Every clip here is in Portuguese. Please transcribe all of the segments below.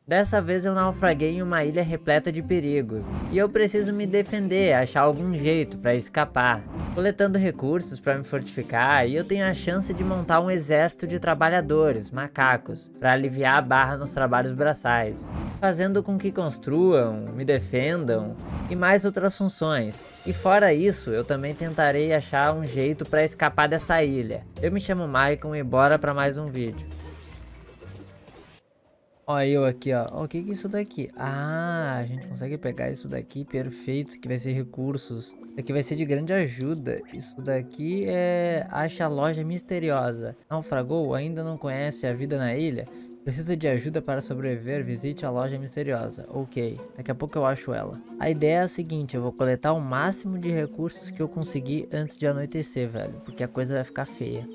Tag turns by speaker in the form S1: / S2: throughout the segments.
S1: Dessa vez eu naufraguei em uma ilha repleta de perigos, e eu preciso me defender, achar algum jeito para escapar. Coletando recursos para me fortificar, e eu tenho a chance de montar um exército de trabalhadores, macacos, para aliviar a barra nos trabalhos braçais, fazendo com que construam, me defendam e mais outras funções. E fora isso, eu também tentarei achar um jeito para escapar dessa ilha. Eu me chamo Maicon e bora para mais um vídeo. Ó, eu aqui, ó. Ó, o que que é isso daqui? Ah, a gente consegue pegar isso daqui, perfeito. Isso aqui vai ser recursos. Isso aqui vai ser de grande ajuda. Isso daqui é... Acha a loja misteriosa. Naufragou? Ainda não conhece a vida na ilha? Precisa de ajuda para sobreviver? Visite a loja misteriosa. Ok, daqui a pouco eu acho ela. A ideia é a seguinte, eu vou coletar o máximo de recursos que eu conseguir antes de anoitecer, velho. Porque a coisa vai ficar feia.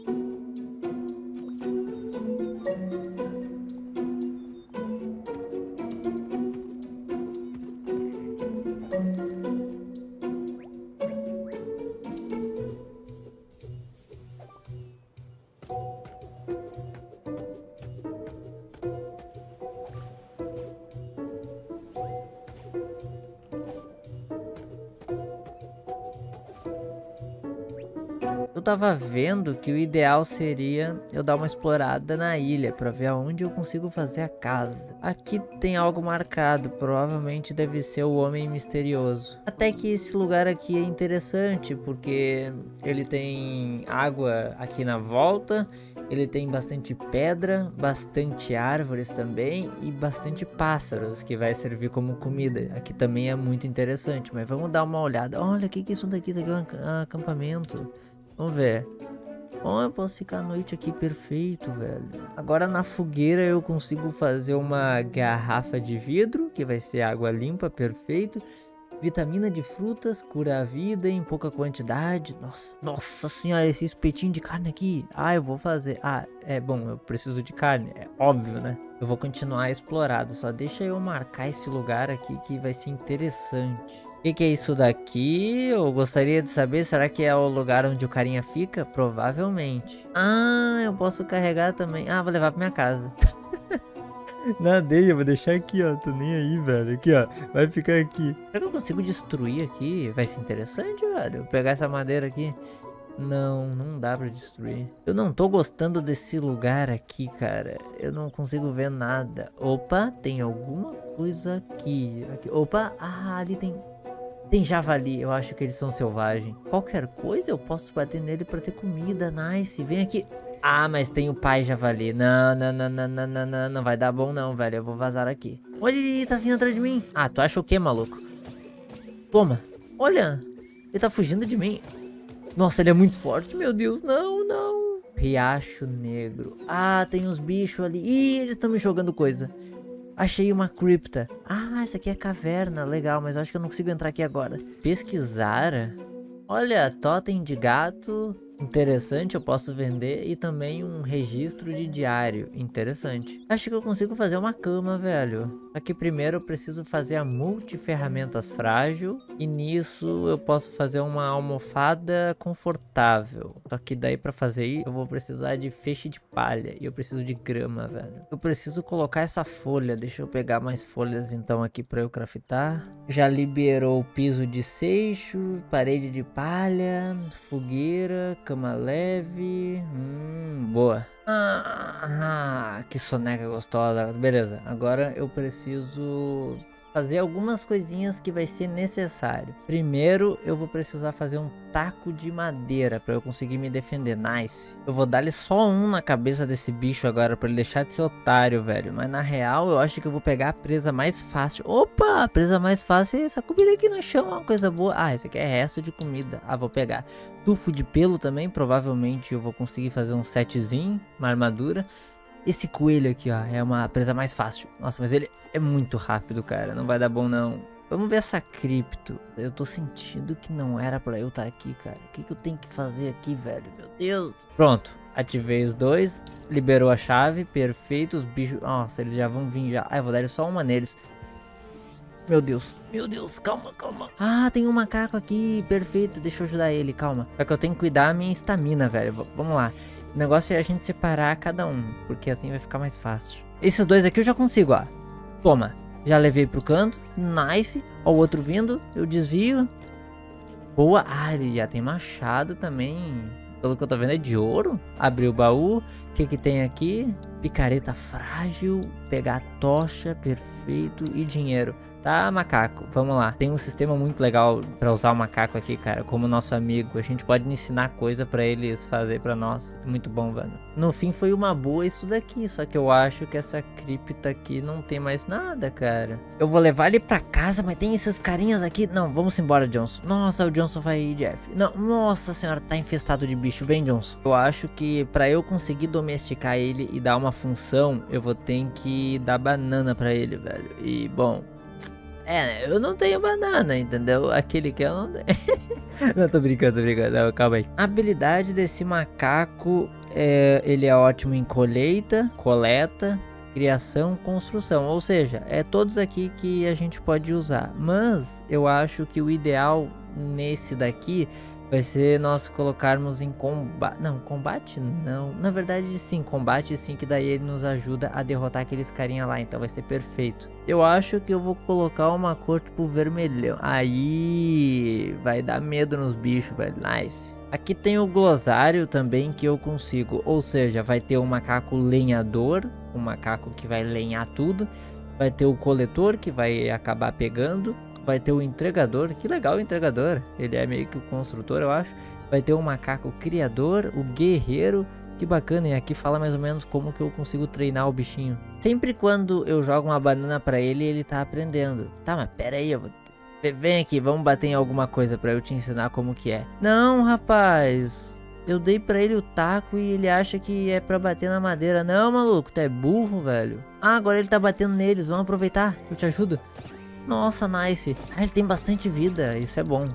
S1: Eu tava vendo que o ideal seria eu dar uma explorada na ilha para ver aonde eu consigo fazer a casa. Aqui tem algo marcado, provavelmente deve ser o Homem Misterioso. Até que esse lugar aqui é interessante porque ele tem água aqui na volta, ele tem bastante pedra, bastante árvores também e bastante pássaros que vai servir como comida. Aqui também é muito interessante, mas vamos dar uma olhada. Olha, o que que é isso daqui? Isso aqui é um acampamento. Vamos ver. Oh, eu posso ficar a noite aqui, perfeito, velho. Agora na fogueira eu consigo fazer uma garrafa de vidro, que vai ser água limpa, perfeito. Vitamina de frutas, cura a vida em pouca quantidade. Nossa senhora, esse espetinho de carne aqui. Ah, eu vou fazer. Ah, é bom, eu preciso de carne, é óbvio, né? Eu vou continuar explorado, só deixa eu marcar esse lugar aqui que vai ser interessante. O que que é isso daqui? Eu gostaria de saber, será que é o lugar onde o carinha fica? Provavelmente. Ah, eu posso carregar também. Ah, vou levar pra minha casa. Nada, eu vou deixar aqui, ó. Tô nem aí, velho. Aqui, ó. Vai ficar aqui. Será que eu consigo destruir aqui? Vai ser interessante, velho. Eu pegar essa madeira aqui. Não, não dá pra destruir. Eu não tô gostando desse lugar aqui, cara. Eu não consigo ver nada. Opa, tem alguma coisa aqui. Opa, ah, ali tem... Tem javali, eu acho que eles são selvagens. Qualquer coisa eu posso bater nele pra ter comida, nice. Vem aqui. Ah, mas tem o pai javali. Não, não, não, não, não, não, não, não vai dar bom não, velho. Eu vou vazar aqui. Olha, ele tá vindo atrás de mim. Ah, tu acha o quê, maluco? Toma. Olha, ele tá fugindo de mim. Nossa, ele é muito forte, meu Deus. Não, não. Riacho Negro. Ah, tem uns bichos ali. Ih, eles estão me jogando coisa. Achei uma cripta. Ah, essa aqui é caverna. Legal, mas eu acho que eu não consigo entrar aqui agora. Pesquisar. Olha, totem de gato. Interessante, eu posso vender. E também um registro de diário. Interessante. Acho que eu consigo fazer uma cama, velho. Só que primeiro eu preciso fazer a multiferramentas frágil. E nisso eu posso fazer uma almofada confortável. Só que daí pra fazer isso eu vou precisar de feixe de palha. E eu preciso de grama, velho. Eu preciso colocar essa folha. Deixa eu pegar mais folhas então aqui pra eu craftar. Já liberou o piso de seixo. Parede de palha. Fogueira. Cama leve. Boa. Que soneca gostosa. Beleza, agora eu preciso fazer algumas coisinhas que vai ser necessário. Primeiro, eu vou precisar fazer um taco de madeira para eu conseguir me defender. Nice. Eu vou dar-lhe só um na cabeça desse bicho agora para ele deixar de ser otário, velho. Mas na real, eu acho que eu vou pegar a presa mais fácil. Opa, a presa mais fácil é essa comida aqui no chão, uma coisa boa. Ah, esse aqui é resto de comida. Ah, vou pegar. Tufo de pelo também, provavelmente eu vou conseguir fazer um setzinho, uma armadura. Esse coelho aqui, ó, é uma presa mais fácil. Nossa, mas ele é muito rápido, cara. Não vai dar bom, não. Vamos ver essa cripto. Eu tô sentindo que não era pra eu estar aqui, cara. O que que eu tenho que fazer aqui, velho? Meu Deus. Pronto. Ativei os dois. Liberou a chave. Perfeito. Os bichos... Nossa, eles já vão vir já. Ah, eu vou dar só uma neles. Meu Deus. Meu Deus. Calma, calma. Ah, tem um macaco aqui. Perfeito. Deixa eu ajudar ele. Calma. Só que eu tenho que cuidar da minha estamina, velho. Vamos lá. O negócio é a gente separar cada um, porque assim vai ficar mais fácil. Esses dois aqui eu já consigo, ó. Toma, já levei pro canto. Nice. Ó o outro vindo, eu desvio. Boa. Ah, ele já tem machado também. Pelo que eu tô vendo é de ouro. Abri o baú. O que que tem aqui? Picareta frágil. Pegar a tocha. Perfeito. E dinheiro. Tá, macaco, vamos lá. Tem um sistema muito legal pra usar o macaco aqui, cara, como nosso amigo. A gente pode ensinar coisa pra eles fazer pra nós. Muito bom, velho. No fim foi uma boa isso daqui, só que eu acho que essa cripta aqui não tem mais nada, cara. Eu vou levar ele pra casa, mas tem esses carinhas aqui. Não, vamos embora, Johnson. Nossa, o Johnson vai ir, Jeff. Não, nossa senhora, tá infestado de bicho. Vem, Johnson. Eu acho que pra eu conseguir domesticar ele e dar uma função, eu vou ter que dar banana pra ele, velho. E, bom... eu não tenho banana, entendeu? Aquele que eu não tenho. Não, tô brincando. Não, calma aí. A habilidade desse macaco, ele é ótimo em coleta, criação, construção. Ou seja, é todos aqui que a gente pode usar. Mas eu acho que o ideal nesse daqui vai ser nós colocarmos em combate. Não, combate não. Na verdade, sim, combate sim, que daí ele nos ajuda a derrotar aqueles carinha lá. Então vai ser perfeito. Eu acho que eu vou colocar uma cor tipo vermelhão. Aí vai dar medo nos bichos, velho. Nice. Aqui tem o glossário também que eu consigo. Ou seja, vai ter um macaco lenhador. Um macaco que vai lenhar tudo. Vai ter o coletor que vai acabar pegando. Vai ter o entregador, que legal o entregador, ele é meio que o construtor, eu acho. Vai ter o macaco criador, o guerreiro, que bacana, e aqui fala mais ou menos como que eu consigo treinar o bichinho. Sempre quando eu jogo uma banana pra ele, ele tá aprendendo. Tá, mas pera aí, vem aqui, vamos bater em alguma coisa pra eu te ensinar como que é. Não, rapaz, eu dei pra ele o taco e ele acha que é pra bater na madeira. Não, maluco, tu é burro, velho. Ah, agora ele tá batendo neles, vamos aproveitar, eu te ajudo. Nossa, nice. Ah, ele tem bastante vida, isso é bom.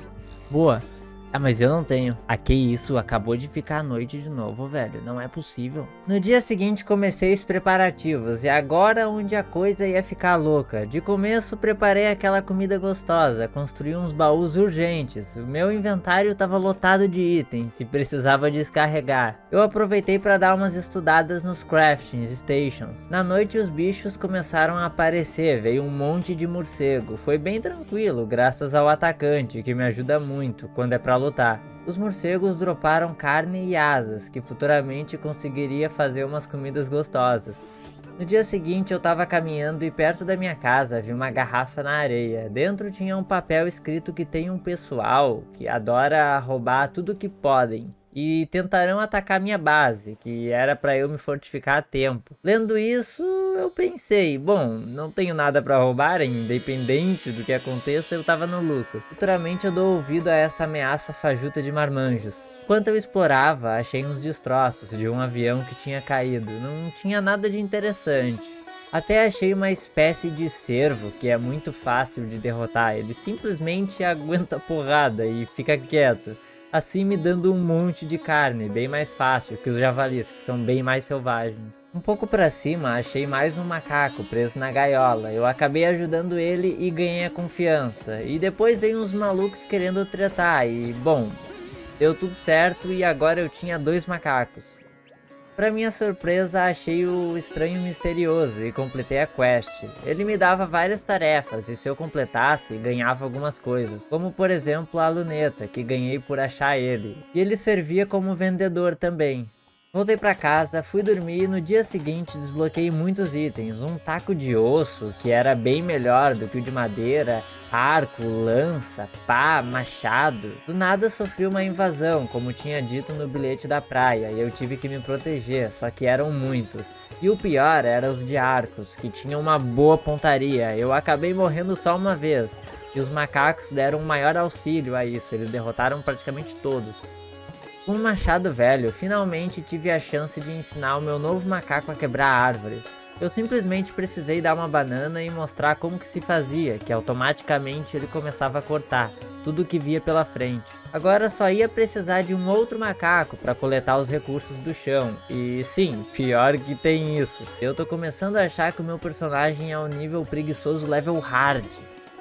S1: Boa. Ah, mas eu não tenho. Ah, que isso, acabou de ficar à noite de novo, velho. Não é possível. No dia seguinte comecei os preparativos. E agora onde a coisa ia ficar louca. De começo preparei aquela comida gostosa. Construí uns baús urgentes. O meu inventário tava lotado de itens e precisava descarregar. Eu aproveitei para dar umas estudadas nos crafting stations. Na noite os bichos começaram a aparecer. Veio um monte de morcego. Foi bem tranquilo, graças ao atacante, que me ajuda muito quando é pra lutar. Os morcegos droparam carne e asas, que futuramente conseguiria fazer umas comidas gostosas. No dia seguinte eu tava caminhando e perto da minha casa vi uma garrafa na areia. Dentro tinha um papel escrito que tem um pessoal que adora roubar tudo que podem e tentarão atacar minha base, que era para eu me fortificar a tempo. Lendo isso, eu pensei, bom, não tenho nada para roubar, independente do que aconteça, eu tava no lucro. Futuramente eu dou ouvido a essa ameaça fajuta de marmanjos. Enquanto eu explorava, achei uns destroços de um avião que tinha caído. Não tinha nada de interessante. Até achei uma espécie de cervo que é muito fácil de derrotar. Ele simplesmente aguenta porrada e fica quieto, assim me dando um monte de carne, bem mais fácil que os javalis, que são bem mais selvagens. Um pouco pra cima, achei mais um macaco preso na gaiola. Eu acabei ajudando ele e ganhei a confiança. E depois veio uns malucos querendo tretar e, bom, deu tudo certo e agora eu tinha 2 macacos. Pra minha surpresa, achei o estranho misterioso e completei a quest. Ele me dava várias tarefas e se eu completasse, ganhava algumas coisas, como por exemplo a luneta, que ganhei por achar ele. E ele servia como vendedor também. Voltei pra casa, fui dormir e no dia seguinte desbloqueei muitos itens. Um taco de osso, que era bem melhor do que o de madeira, arco, lança, pá, machado. Do nada sofri uma invasão, como tinha dito no bilhete da praia, e eu tive que me proteger, só que eram muitos. E o pior era os de arcos, que tinham uma boa pontaria. Eu acabei morrendo só uma vez, e os macacos deram um maior auxílio a isso, eles derrotaram praticamente todos. Com um machado velho, finalmente tive a chance de ensinar o meu novo macaco a quebrar árvores. Eu simplesmente precisei dar uma banana e mostrar como que se fazia, que automaticamente ele começava a cortar tudo que via pela frente. Agora só ia precisar de um outro macaco para coletar os recursos do chão. E sim, pior que tem isso. Eu tô começando a achar que o meu personagem é um nível preguiçoso level hard.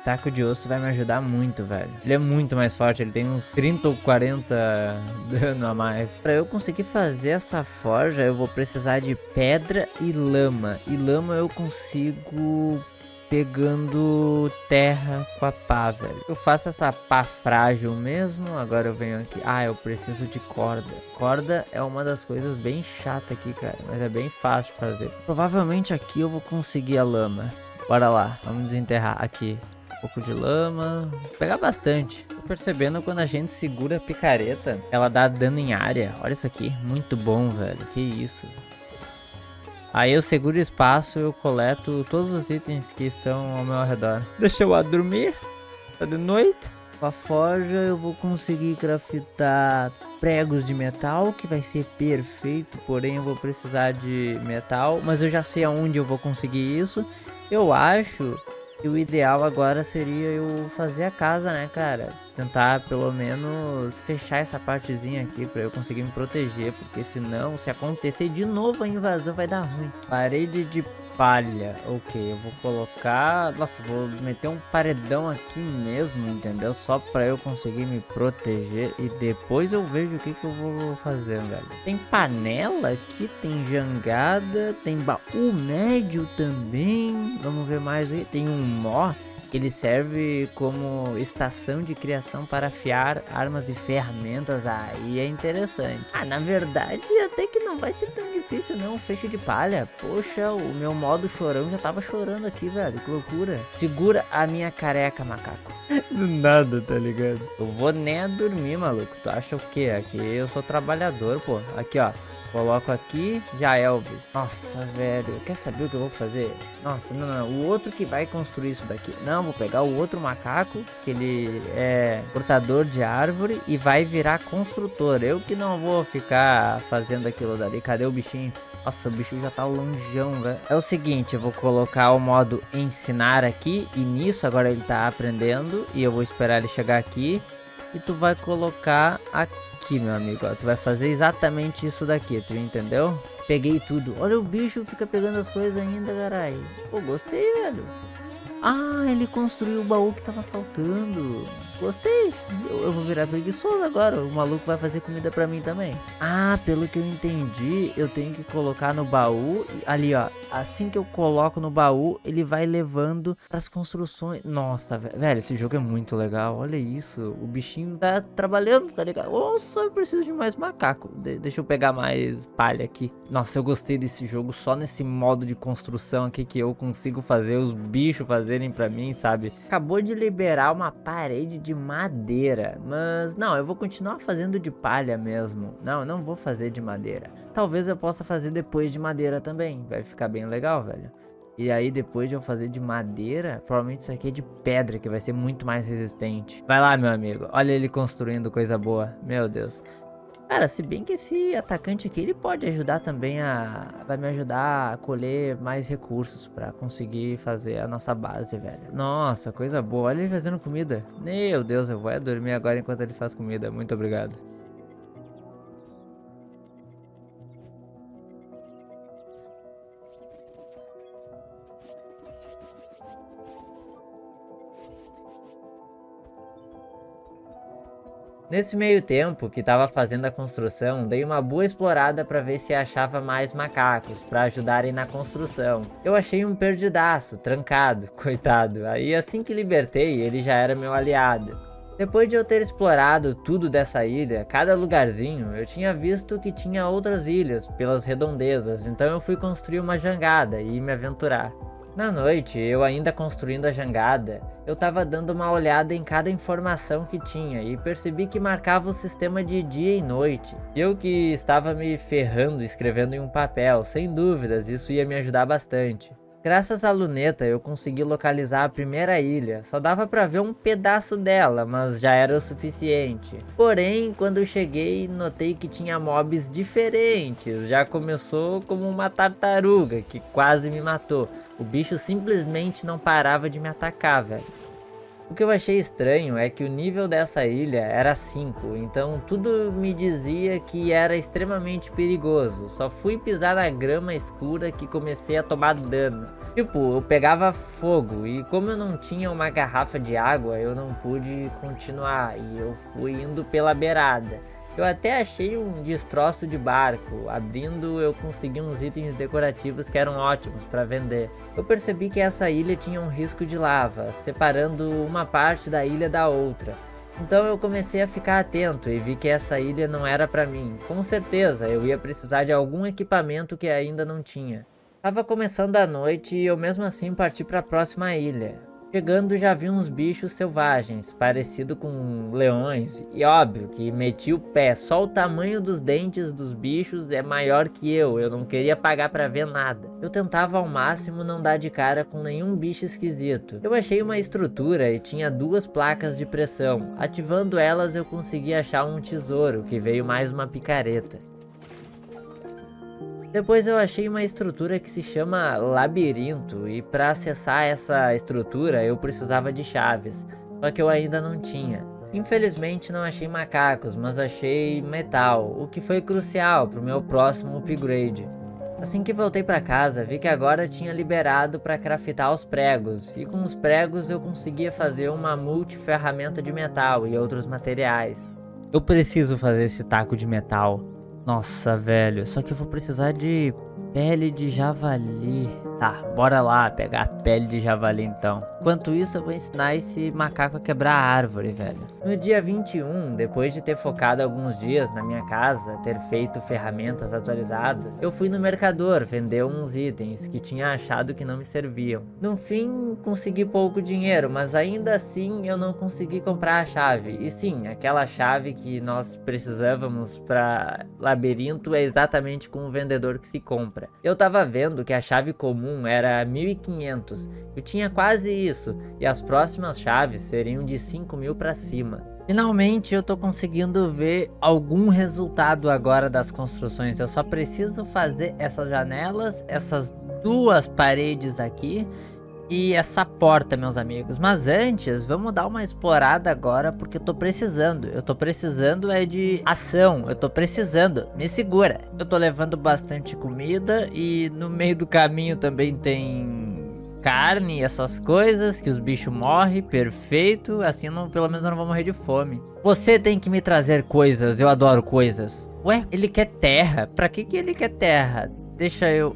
S1: Taco de osso vai me ajudar muito, velho. Ele é muito mais forte, ele tem uns 30 ou 40 dano a mais. Pra eu conseguir fazer essa forja, eu vou precisar de pedra e lama. E lama eu consigo pegando terra com a pá, velho. Eu faço essa pá frágil mesmo. Agora eu venho aqui. Ah, eu preciso de corda. Corda é uma das coisas bem chatas aqui, cara. Mas é bem fácil de fazer. Provavelmente aqui eu vou conseguir a lama. Bora lá, vamos desenterrar aqui. Um pouco de lama. Vou pegar bastante. Tô percebendo quando a gente segura a picareta, ela dá dano em área. Olha isso aqui. Muito bom, velho. Que isso. Aí eu seguro espaço e eu coleto todos os itens que estão ao meu redor. Deixa eu dormir. Tá de noite. Com a forja eu vou conseguir craftar pregos de metal, que vai ser perfeito. Porém eu vou precisar de metal, mas eu já sei aonde eu vou conseguir isso. Eu acho que o ideal agora seria eu fazer a casa, né, cara? Tentar pelo menos fechar essa partezinha aqui pra eu conseguir me proteger, porque senão, se acontecer de novo a invasão, vai dar ruim. Parede de palha, ok, eu vou colocar, nossa, vou meter um paredão aqui mesmo, entendeu? Só pra eu conseguir me proteger e depois eu vejo o que eu vou fazer, velho. Tem panela aqui, tem jangada, tem baú médio também, vamos ver mais aí, tem um mó. Ele serve como estação de criação para afiar armas e ferramentas. Aí é interessante. Ah, na verdade, até que não vai ser tão difícil, não. Feixe de palha. Poxa, o meu modo chorão já tava chorando aqui, velho. Que loucura. Segura a minha careca, macaco. Do nada, tá ligado? Eu vou nem dormir, maluco. Tu acha o quê? Aqui eu sou trabalhador, pô. Aqui, ó. Coloco aqui, já Elvis. Nossa, velho, quer saber o que eu vou fazer? Nossa, não, o outro que vai construir isso daqui. Não, vou pegar o outro macaco, que ele é cortador de árvore e vai virar construtor. Eu que não vou ficar fazendo aquilo dali. Cadê o bichinho? Nossa, o bicho já tá longeão, velho. É o seguinte, eu vou colocar o modo ensinar aqui e nisso agora ele tá aprendendo e eu vou esperar ele chegar aqui e tu vai colocar aqui, meu amigo, ó, tu vai fazer exatamente isso daqui, tu entendeu? Peguei tudo. Olha, o bicho fica pegando as coisas ainda, caralho. Pô, gostei, velho. Ah, ele construiu o baú que tava faltando. Gostei. Eu vou virar preguiçoso agora. O maluco vai fazer comida pra mim também. Ah, pelo que eu entendi, eu tenho que colocar no baú. Ali, ó. Assim que eu coloco no baú, ele vai levando as construções. Nossa, velho, esse jogo é muito legal. Olha isso. O bichinho tá trabalhando, tá ligado? Nossa, eu preciso de mais macaco. Deixa eu pegar mais palha aqui. Nossa, eu gostei desse jogo. Só nesse modo de construção aqui que eu consigo fazer os bichos fazerem pra mim, sabe? Acabou de liberar uma parede de madeira, mas não, eu vou continuar fazendo de palha mesmo. Não, eu não vou fazer de madeira. Talvez eu possa fazer depois de madeira também, vai ficar bem legal, velho. E aí depois de eu fazer de madeira, provavelmente isso aqui é de pedra, que vai ser muito mais resistente. Vai lá, meu amigo, olha ele construindo coisa boa, meu Deus. Cara, se bem que esse atacante aqui, ele pode ajudar também vai me ajudar a colher mais recursos pra conseguir fazer a nossa base, velho. Nossa, coisa boa. Olha ele fazendo comida. Meu Deus, eu vou dormir agora enquanto ele faz comida. Muito obrigado. Nesse meio tempo que tava fazendo a construção, dei uma boa explorada para ver se achava mais macacos para ajudarem na construção. Eu achei um perdidaço, trancado, coitado. Aí assim que libertei, ele já era meu aliado. Depois de eu ter explorado tudo dessa ilha, cada lugarzinho, eu tinha visto que tinha outras ilhas pelas redondezas, então eu fui construir uma jangada e me aventurar. Na noite, eu ainda construindo a jangada, eu tava dando uma olhada em cada informação que tinha e percebi que marcava o sistema de dia e noite. Eu que estava me ferrando escrevendo em um papel, sem dúvidas, isso ia me ajudar bastante. Graças à luneta eu consegui localizar a primeira ilha, só dava pra ver um pedaço dela, mas já era o suficiente. Porém, quando eu cheguei, notei que tinha mobs diferentes, já começou como uma tartaruga que quase me matou. O bicho simplesmente não parava de me atacar, velho. O que eu achei estranho é que o nível dessa ilha era 5, então tudo me dizia que era extremamente perigoso. Só fui pisar na grama escura que comecei a tomar dano. Tipo, eu pegava fogo e como eu não tinha uma garrafa de água, eu não pude continuar e eu fui indo pela beirada. Eu até achei um destroço de barco, abrindo eu consegui uns itens decorativos que eram ótimos para vender. Eu percebi que essa ilha tinha um risco de lava, separando uma parte da ilha da outra. Então eu comecei a ficar atento e vi que essa ilha não era para mim. Com certeza eu ia precisar de algum equipamento que ainda não tinha. Tava começando a noite e eu mesmo assim parti para a próxima ilha. Chegando já vi uns bichos selvagens, parecido com leões, e óbvio que meti o pé, só o tamanho dos dentes dos bichos é maior que eu não queria pagar pra ver nada. Eu tentava ao máximo não dar de cara com nenhum bicho esquisito. Eu achei uma estrutura e tinha 2 placas de pressão, ativando elas eu consegui achar um tesouro, que veio mais uma picareta. Depois eu achei uma estrutura que se chama labirinto e para acessar essa estrutura eu precisava de chaves, só que eu ainda não tinha. Infelizmente não achei macacos, mas achei metal, o que foi crucial para o meu próximo upgrade. Assim que voltei para casa, vi que agora tinha liberado para craftar os pregos, e com os pregos eu conseguia fazer uma multiferramenta de metal e outros materiais. Eu preciso fazer esse taco de metal. Nossa, velho, só que eu vou precisar de pele de javali. Tá, bora lá pegar a pele de javali então. Enquanto isso eu vou ensinar esse macaco a quebrar a árvore, velho. No dia 21, depois de ter focado alguns dias na minha casa, ter feito ferramentas atualizadas, eu fui no mercador vender uns itens que tinha achado que não me serviam. No fim, consegui pouco dinheiro, mas ainda assim eu não consegui comprar a chave. E sim, aquela chave que nós precisávamos para labirinto é exatamente com o vendedor que se compra. Eu tava vendo que a chave comum era 1.500, eu tinha quase isso, e as próximas chaves seriam de 5.000 para cima. Finalmente eu tô conseguindo ver algum resultado agora das construções, eu só preciso fazer essas janelas, essas 2 paredes aqui e essa porta, meus amigos. Mas antes, vamos dar uma explorada agora, porque eu tô precisando é de ação, eu tô precisando, me segura. Eu tô levando bastante comida e no meio do caminho também tem carne, essas coisas, que os bichos morrem, perfeito, assim eu não, pelo menos eu não vou morrer de fome. Você tem que me trazer coisas, eu adoro coisas. Ué, ele quer terra, pra que ele quer terra? Deixa eu...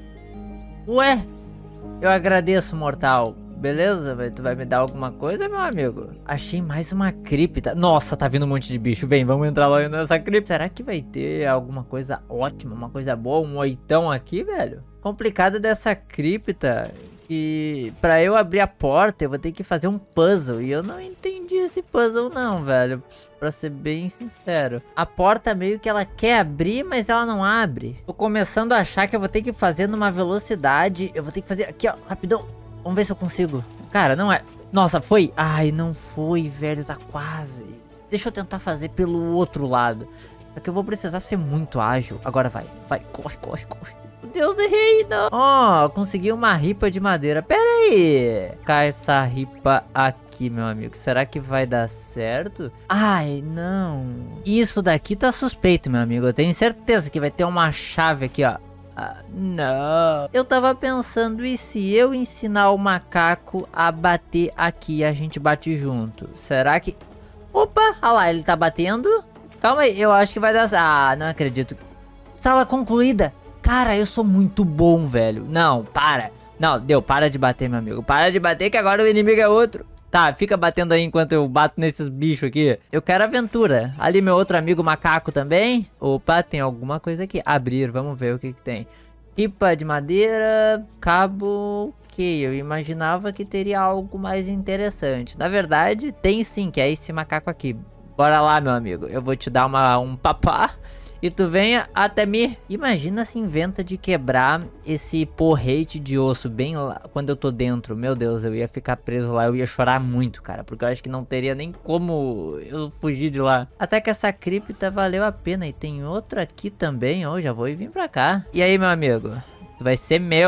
S1: Ué? Eu agradeço, mortal. Beleza, tu vai me dar alguma coisa, meu amigo? Achei mais uma cripta. Nossa, tá vindo um monte de bicho. Vem, vamos entrar lá nessa cripta. Será que vai ter alguma coisa ótima, uma coisa boa, um oitão aqui, velho? Complicado dessa cripta que pra eu abrir a porta eu vou ter que fazer um puzzle. E eu não entendi esse puzzle não, velho, pra ser bem sincero. A porta meio que ela quer abrir, mas ela não abre. Tô começando a achar que eu vou ter que fazer numa velocidade. Eu vou ter que fazer aqui, ó, rapidão. Vamos ver se eu consigo. Cara, não é... Nossa, foi? Ai, não foi, velho, tá quase. Deixa eu tentar fazer pelo outro lado. É que eu vou precisar ser muito ágil. Agora vai, vai, corre, corre, corre. Meu Deus, errei, não. Ó, consegui uma ripa de madeira. Pera aí. Cai essa ripa aqui, meu amigo. Será que vai dar certo? Ai, não. Isso daqui tá suspeito, meu amigo. Eu tenho certeza que vai ter uma chave aqui, ó. Ah, não. Eu tava pensando, e se eu ensinar o macaco a bater aqui e a gente bate junto? Será que... Opa, olha lá, ele tá batendo. Calma aí, eu acho que vai dar... Ah, não acredito. Sala concluída. Cara, eu sou muito bom, velho. Não, para. Não, deu, para de bater, meu amigo. Para de bater que agora o inimigo é outro. Tá, fica batendo aí enquanto eu bato nesses bichos aqui. Eu quero aventura. Ali meu outro amigo macaco também. Opa, tem alguma coisa aqui. Abrir, vamos ver o que tem. Ripa de madeira, cabo... Ok, eu imaginava que teria algo mais interessante. Na verdade, tem sim, que é esse macaco aqui. Bora lá, meu amigo. Eu vou te dar um papá. E tu venha até mim. Imagina se inventa de quebrar esse porrete de osso bem lá quando eu tô dentro. Meu Deus, eu ia ficar preso lá. Eu ia chorar muito, cara. Porque eu acho que não teria nem como eu fugir de lá. Até que essa cripta valeu a pena. E tem outra aqui também. Ó, já vou vir pra cá. E aí, meu amigo? Tu vai ser meu.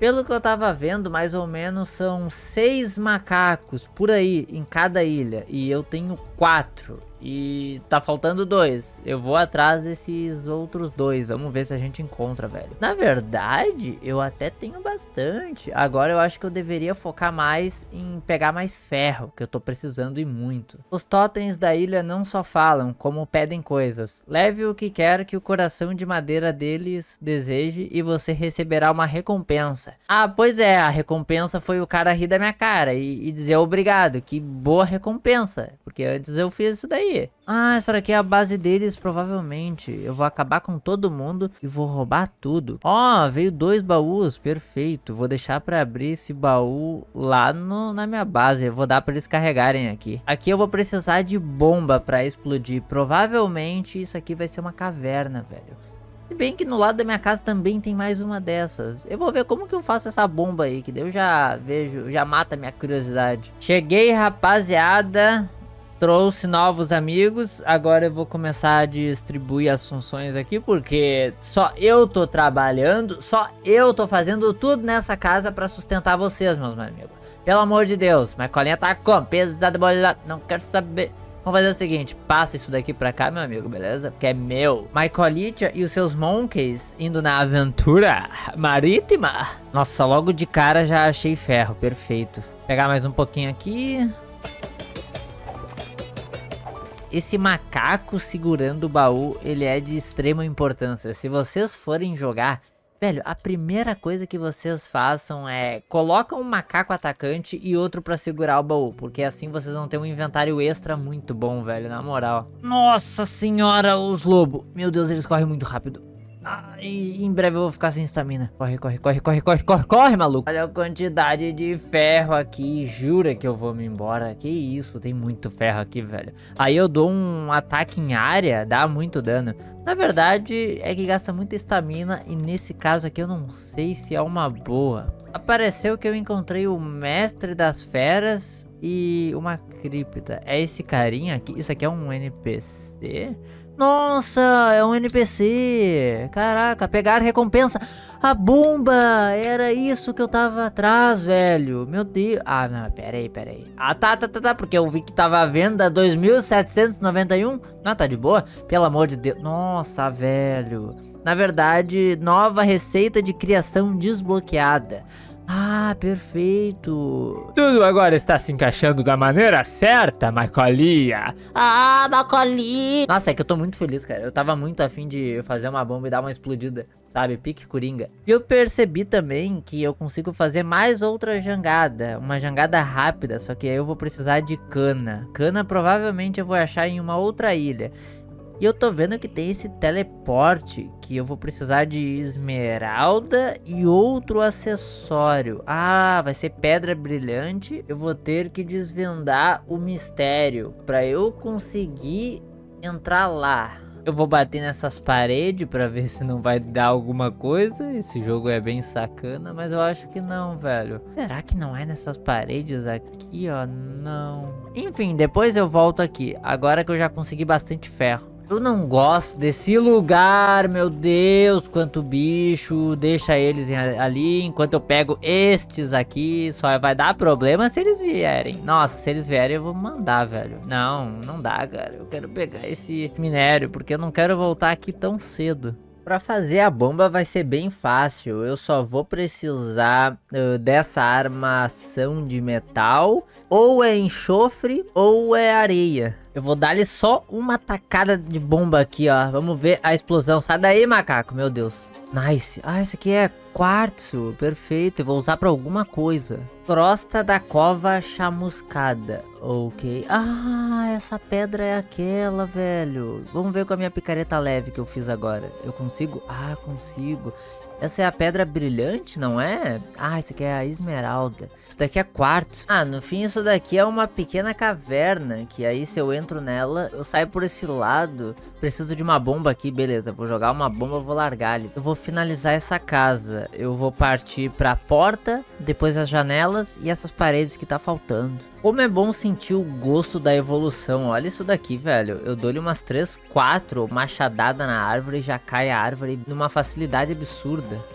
S1: Pelo que eu tava vendo, mais ou menos são 6 macacos por aí em cada ilha. E eu tenho 4. E tá faltando 2. Eu vou atrás desses outros 2. Vamos ver se a gente encontra, velho. Na verdade, eu até tenho bastante. Agora eu acho que eu deveria focar mais em pegar mais ferro, que eu tô precisando e muito. Os totens da ilha não só falam, como pedem coisas. Leve o que quer que o coração de madeira deles deseje e você receberá uma recompensa. Ah, pois é, a recompensa foi o cara rir da minha cara e dizer obrigado. Que boa recompensa, porque antes eu fiz isso daí. Ah, essa daqui é a base deles, provavelmente. Eu vou acabar com todo mundo e vou roubar tudo. Ó, veio 2 baús, perfeito. Vou deixar pra abrir esse baú lá na minha base. Eu vou dar pra eles carregarem aqui. Aqui eu vou precisar de bomba pra explodir. Provavelmente isso aqui vai ser uma caverna, velho. Se bem que no lado da minha casa também tem mais uma dessas. Eu vou ver como que eu faço essa bomba aí, que daí eu já vejo, já mata a minha curiosidade. Cheguei, rapaziada. Trouxe novos amigos, agora eu vou começar a distribuir as funções aqui, porque só eu tô trabalhando, só eu tô fazendo tudo nessa casa pra sustentar vocês, meus amigos. Pelo amor de Deus, minha colinha tá como? Pesada, bola, não quero saber. Vamos fazer o seguinte, passa isso daqui pra cá, meu amigo, beleza? Porque é meu. Mycolitia e os seus monkeys indo na aventura marítima. Nossa, logo de cara já achei ferro, perfeito. Vou pegar mais um pouquinho aqui. Esse macaco segurando o baú, ele é de extrema importância. Se vocês forem jogar, velho, a primeira coisa que vocês façam é coloca um macaco atacante e outro pra segurar o baú, porque assim vocês vão ter um inventário extra muito bom, velho, na moral. Nossa senhora, os lobos. Meu Deus, eles correm muito rápido. Ah, e em breve eu vou ficar sem estamina. Corre, corre, corre, corre, corre, corre, corre, maluco. Olha a quantidade de ferro aqui. Jura que eu vou me embora? Que isso, tem muito ferro aqui, velho. Aí eu dou um ataque em área, dá muito dano. Na verdade, é que gasta muita estamina. E nesse caso aqui eu não sei se é uma boa. Apareceu que eu encontrei o mestre das feras e uma cripta. É esse carinha aqui. Isso aqui é um NPC? Nossa, é um NPC. Caraca, pegar recompensa. A bomba, era isso que eu tava atrás, velho. Meu Deus. Ah, não, pera aí. Ah, tá, porque eu vi que tava à venda 2.791. Não, tá de boa? Pelo amor de Deus. Nossa, velho. Na verdade, nova receita de criação desbloqueada. Ah, perfeito. Tudo agora está se encaixando da maneira certa, Macolia. Ah, Macolia. Nossa, é que eu tô muito feliz, cara. Eu tava muito afim de fazer uma bomba e dar uma explodida, sabe? Pique coringa. E eu percebi também que eu consigo fazer mais outra jangada. Uma jangada rápida, só que aí eu vou precisar de cana. Cana provavelmente eu vou achar em uma outra ilha. E eu tô vendo que tem esse teleporte, que eu vou precisar de esmeralda e outro acessório. Ah, vai ser pedra brilhante. Eu vou ter que desvendar o mistério pra eu conseguir entrar lá. Eu vou bater nessas paredes pra ver se não vai dar alguma coisa. Esse jogo é bem sacana, mas eu acho que não, velho. Será que não é nessas paredes aqui, ó? Não. Enfim, depois eu volto aqui. Agora que eu já consegui bastante ferro. Eu não gosto desse lugar, meu Deus, quanto bicho, deixa eles ali, enquanto eu pego estes aqui, só vai dar problema se eles vierem. Nossa, se eles vierem eu vou mandar, velho. Não dá, cara, eu quero pegar esse minério, porque eu não quero voltar aqui tão cedo. Pra fazer a bomba vai ser bem fácil, eu só vou precisar dessa armação de metal, ou é enxofre ou é areia. Eu vou dar-lhe só uma tacada de bomba aqui, ó, vamos ver a explosão. Sai daí, macaco, meu Deus. Nice. Ah, esse aqui é quartzo, perfeito, eu vou usar pra alguma coisa. Crosta da cova chamuscada, ok. Ah, essa pedra é aquela, velho. Vamos ver com a minha picareta leve que eu fiz agora. Eu consigo? Ah, consigo. Essa é a pedra brilhante, não é? Ah, isso aqui é a esmeralda. Isso daqui é quartzo. Ah, no fim isso daqui é uma pequena caverna, que aí se eu entro nela, eu saio por esse lado. Preciso de uma bomba aqui, beleza. Vou jogar uma bomba, vou largar ali. Eu vou finalizar essa casa. Eu vou partir pra porta, depois as janelas e essas paredes que tá faltando. Como é bom sentir o gosto da evolução. Olha isso daqui, velho. Eu dou-lhe umas 3, 4 machadadas na árvore e já cai a árvore numa facilidade absurda.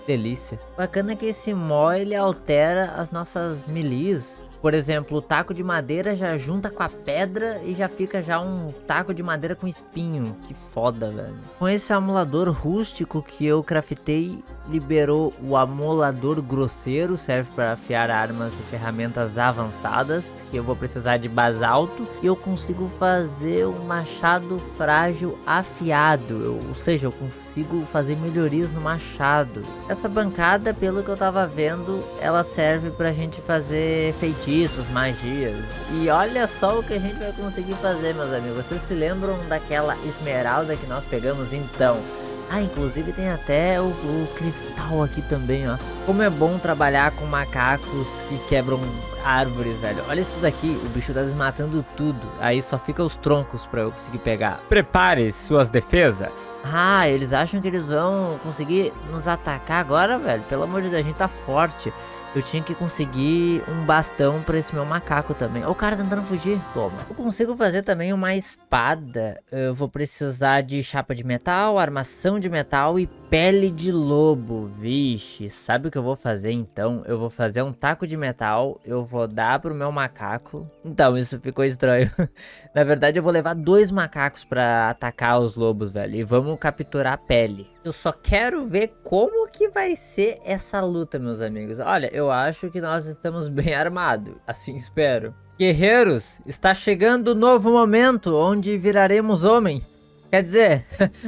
S1: Delícia. Bacana que esse mó, ele altera as nossas melies. Por exemplo, o taco de madeira já junta com a pedra e já fica já um taco de madeira com espinho. Que foda, velho. Com esse amolador rústico que eu craftei, liberou o amolador grosseiro, serve para afiar armas e ferramentas avançadas, que eu vou precisar de basalto. E eu consigo fazer um machado frágil afiado, ou seja, eu consigo fazer melhorias no machado. Essa bancada, pelo que eu tava vendo, ela serve pra gente fazer feitiços, magias. E olha só o que a gente vai conseguir fazer, meus amigos. Vocês se lembram daquela esmeralda que nós pegamos então? Ah, inclusive tem até o cristal aqui também, ó. Como é bom trabalhar com macacos que quebram árvores, velho. Olha isso daqui, o bicho tá desmatando tudo. Aí só fica os troncos pra eu conseguir pegar. Prepare suas defesas. Ah, eles acham que eles vão conseguir nos atacar agora, velho? Pelo amor de Deus, a gente tá forte. Eu tinha que conseguir um bastão pra esse meu macaco também. Ó, o cara tentando fugir. Toma. Eu consigo fazer também uma espada. Eu vou precisar de chapa de metal, armação de metal e pele de lobo. Vixe, sabe o que eu vou fazer então? Eu vou fazer um taco de metal. Eu vou dar pro meu macaco. Então, isso ficou estranho. Na verdade, eu vou levar 2 macacos pra atacar os lobos, velho. E vamos capturar a pele. Eu só quero ver como que vai ser essa luta, meus amigos. Olha, eu acho que nós estamos bem armados. Assim espero. Guerreiros, está chegando o novo momento onde viraremos homem. Quer dizer,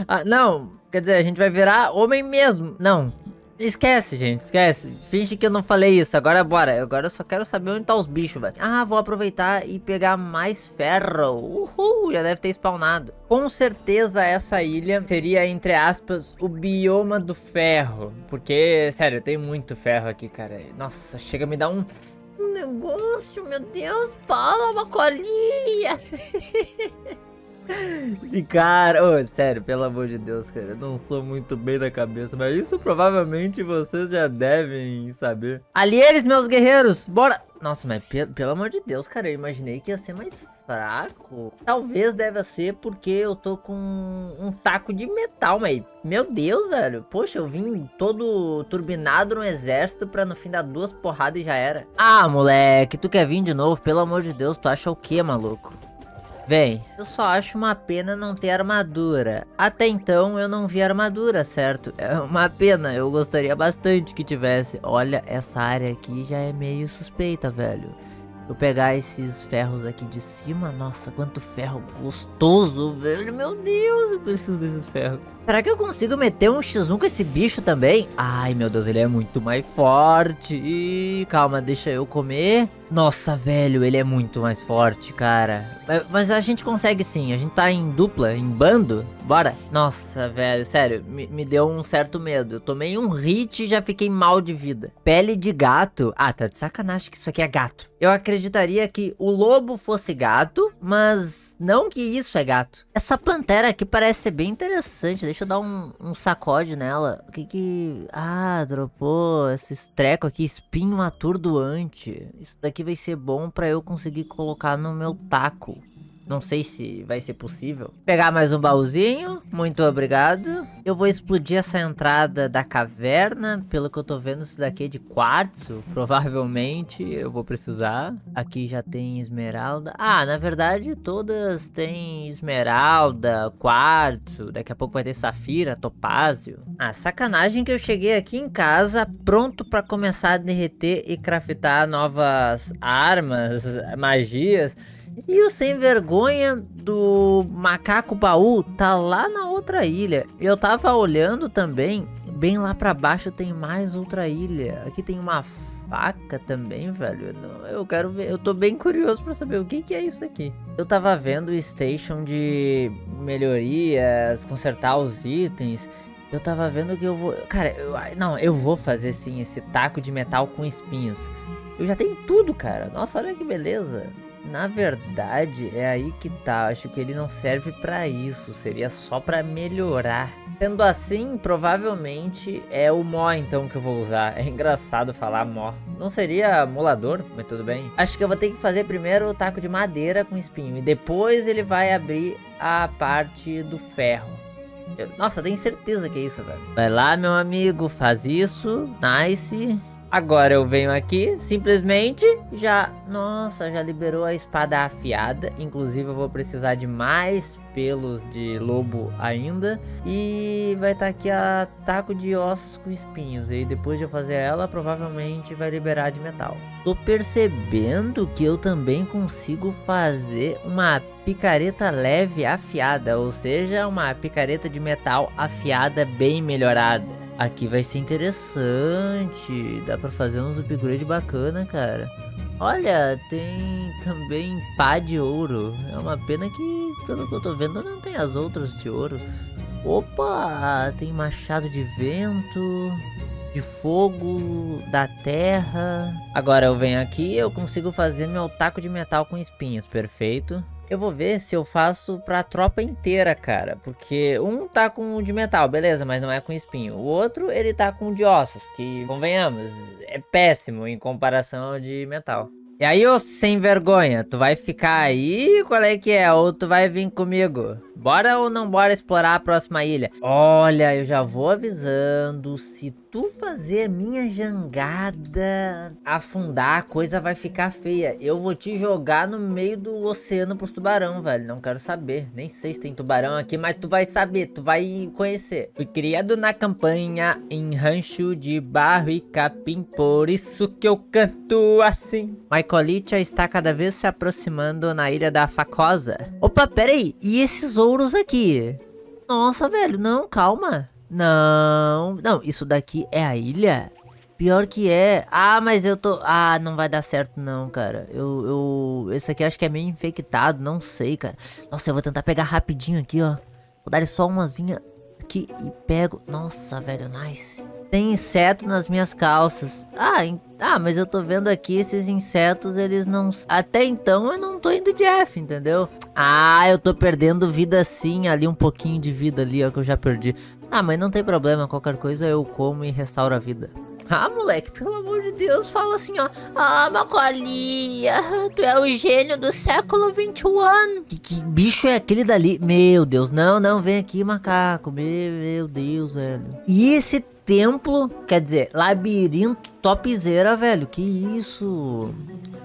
S1: não, quer dizer, a gente vai virar homem mesmo. Não, esquece, gente, esquece. Finge que eu não falei isso, agora bora. Agora eu só quero saber onde tá os bichos, velho. Ah, vou aproveitar e pegar mais ferro. Uhul, já deve ter spawnado. Com certeza essa ilha seria, entre aspas, o bioma do ferro. Porque, sério, tem muito ferro aqui, cara. Nossa, chega a me dar um negócio, meu Deus. Fala uma colinha. Esse cara, oh, sério, pelo amor de Deus, cara, eu não sou muito bem da cabeça, mas isso provavelmente vocês já devem saber. Ali eles, meus guerreiros, bora! Nossa, mas pelo amor de Deus, cara, eu imaginei que ia ser mais fraco. Talvez deva ser porque eu tô com um taco de metal, mas meu Deus, velho. Poxa, eu vim todo turbinado no exército pra no fim dar 2 porradas e já era. Ah, moleque, tu quer vir de novo? Pelo amor de Deus, tu acha o quê, maluco? Vem, eu só acho uma pena não ter armadura. Até então eu não vi armadura, certo? É uma pena, eu gostaria bastante que tivesse. Olha, essa área aqui já é meio suspeita, velho. Eu pegar esses ferros aqui de cima, nossa, quanto ferro gostoso, velho. Meu Deus, eu preciso desses ferros. Será que eu consigo meter um X1 com esse bicho também? Ai, meu Deus, ele é muito mais forte. Calma, deixa eu comer. Nossa, velho, ele é muito mais forte, cara. Mas a gente consegue sim, a gente tá em dupla, em bando. Bora. Nossa, velho, sério, me deu um certo medo. Eu tomei um hit e já fiquei mal de vida. Pele de gato. Ah, tá de sacanagem que isso aqui é gato. Eu acreditaria que o lobo fosse gato, mas não que isso é gato. Essa plantera aqui parece ser bem interessante. Deixa eu dar um sacode nela. O que... Ah, dropou esses trecos aqui, espinho atordoante. Isso daqui vai ser bom pra eu conseguir colocar no meu taco. Não sei se vai ser possível. Pegar mais um baúzinho. Muito obrigado. Eu vou explodir essa entrada da caverna. Pelo que eu tô vendo, isso daqui é de quartzo. Provavelmente eu vou precisar. Aqui já tem esmeralda. Ah, na verdade todas têm esmeralda, quartzo. Daqui a pouco vai ter safira, topázio. Ah, sacanagem que eu cheguei aqui em casa pronto pra começar a derreter e craftar novas armas, magias. E o sem vergonha do macaco baú tá lá na outra ilha. Eu tava olhando também, bem lá pra baixo tem mais outra ilha. Aqui tem uma faca também, velho. Eu quero ver, eu tô bem curioso pra saber o que é isso aqui. Eu tava vendo o station de melhorias, consertar os itens. Eu tava vendo que eu vou... Cara, eu vou fazer sim esse taco de metal com espinhos. Eu já tenho tudo, cara. Nossa, olha que beleza. Na verdade, é aí que tá. Acho que ele não serve pra isso. Seria só pra melhorar. Sendo assim, provavelmente é o mó então que eu vou usar. É engraçado falar mó. Não seria molador, mas tudo bem. Acho que eu vou ter que fazer primeiro o taco de madeira com espinho. E depois ele vai abrir a parte do ferro. Nossa, tenho certeza que é isso, velho. Vai lá, meu amigo, faz isso. Nice. Agora eu venho aqui, simplesmente já... Nossa, já liberou a espada afiada. Inclusive eu vou precisar de mais pelos de lobo ainda. E vai estar aqui a taco de ossos com espinhos. E depois de eu fazer ela, provavelmente vai liberar de metal. Tô percebendo que eu também consigo fazer uma picareta leve afiada. Ou seja, uma picareta de metal afiada bem melhorada. Aqui vai ser interessante, dá pra fazer uns upgrade bacana, cara. Olha, tem também pá de ouro. É uma pena que, pelo que eu tô vendo, não tem as outras de ouro. Opa, tem machado de vento, de fogo, da terra. Agora eu venho aqui e eu consigo fazer meu taco de metal com espinhos, perfeito. Eu vou ver se eu faço pra tropa inteira, cara. Porque um tá com o de metal, beleza, mas não é com espinho. O outro, ele tá com o de ossos, que, convenhamos, é péssimo em comparação ao de metal. E aí, ô sem vergonha, tu vai ficar aí? Qual é que é? Ou tu vai vir comigo? Bora ou não bora explorar a próxima ilha? Olha, eu já vou avisando, se tu fazer a minha jangada afundar, a coisa vai ficar feia. Eu vou te jogar no meio do oceano pros tubarão, velho. Não quero saber, nem sei se tem tubarão aqui, mas tu vai saber, tu vai conhecer. Fui criado na campanha em rancho de barro e capim, por isso que eu canto assim. Michaelitia está cada vez se aproximando na ilha da Facosa. Opa, pera aí, e esses ouros aqui? Nossa, velho, não, calma. Não, isso daqui é a ilha? Pior que é. Ah, mas eu tô... Ah, não vai dar certo não, cara. Esse aqui acho que é meio infectado, não sei, cara. Nossa, eu vou tentar pegar rapidinho aqui, ó. Vou dar só umazinha aqui e pego. Nossa, velho, nice. Tem inseto nas minhas calças. Mas eu tô vendo aqui esses insetos, eles não... Até então eu não tô indo de F, entendeu? Ah, eu tô perdendo vida sim, ali um pouquinho de vida ali, ó, que eu já perdi. Ah, mas não tem problema, qualquer coisa eu como e restauro a vida. Ah, moleque, pelo amor de Deus, fala assim, ó. Ah, Macolia, tu é o gênio do século 21. Que bicho é aquele dali? Meu Deus, não, vem aqui, macaco. Meu Deus, velho. E esse templo, quer dizer, labirinto topzera, velho. Que isso?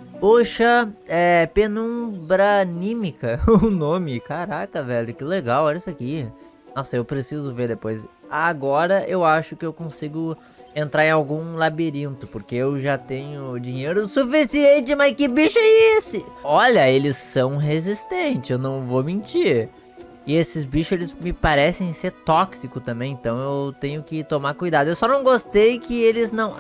S1: Poxa, é Penumbra Anímica o nome. Caraca, velho, que legal, olha isso aqui. Nossa, eu preciso ver depois. Agora eu acho que eu consigo entrar em algum labirinto, porque eu já tenho dinheiro suficiente, mas que bicho é esse? Olha, eles são resistentes, eu não vou mentir. E esses bichos, eles me parecem ser tóxicos também, então eu tenho que tomar cuidado. Eu só não gostei que eles não...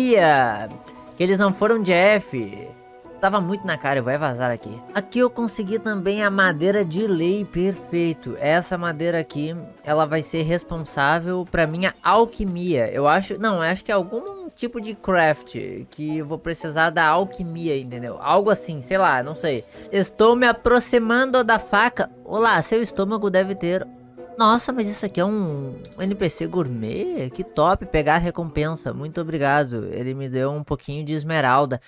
S1: Sabia que eles não foram de F. Tava muito na cara, eu vou vazar aqui. Aqui eu consegui também a madeira de lei, perfeito. Essa madeira aqui, ela vai ser responsável pra minha alquimia. Eu acho que é algum tipo de craft que eu vou precisar da alquimia, entendeu? Algo assim, sei lá, não sei. Estou me aproximando da faca. Olá, seu estômago deve ter... Nossa, mas isso aqui é um NPC gourmet? Que top, pegar recompensa. Muito obrigado, ele me deu um pouquinho de esmeralda.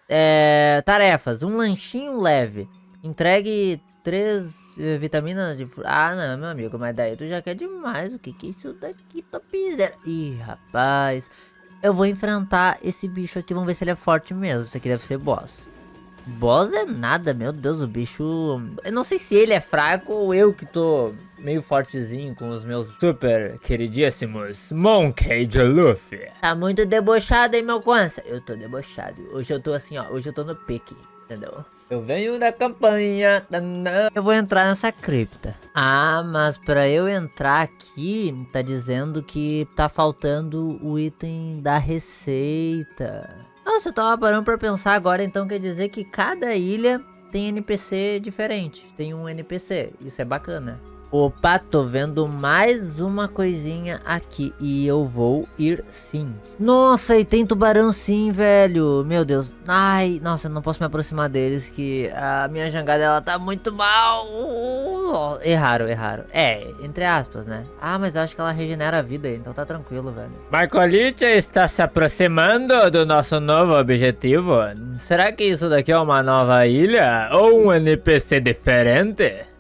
S1: Tarefas, um lanchinho leve. Entregue 3 vitaminas de... Ah, não, meu amigo, mas daí tu já quer demais. O que é isso daqui, topzera? Ih, rapaz. Eu vou enfrentar esse bicho aqui, vamos ver se ele é forte mesmo. Isso aqui deve ser boss. Boss é nada, meu Deus, o bicho... Eu não sei se ele é fraco ou eu que tô meio fortezinho com os meus super queridíssimos Monkey de Luffy. Tá muito debochado, hein, meu conça? Eu tô debochado. Hoje eu tô assim, ó. Hoje eu tô no pique, entendeu? Eu venho da campanha. Eu vou entrar nessa cripta. Ah, mas pra eu entrar aqui, tá dizendo que tá faltando o item da receita. Nossa, eu tava parando pra pensar agora, então quer dizer que cada ilha tem NPC diferente. Tem um NPC, isso é bacana. Opa, tô vendo mais uma coisinha aqui e eu vou ir sim. Nossa, e tem tubarão sim, velho. Meu Deus. Ai, nossa, eu não posso me aproximar deles que a minha jangada, ela tá muito mal. Erraram. Entre aspas, né? Ah, mas eu acho que ela regenera a vida, então tá tranquilo, velho. Michaelitia está se aproximando do nosso novo objetivo. Será que isso daqui é uma nova ilha? Ou um NPC diferente?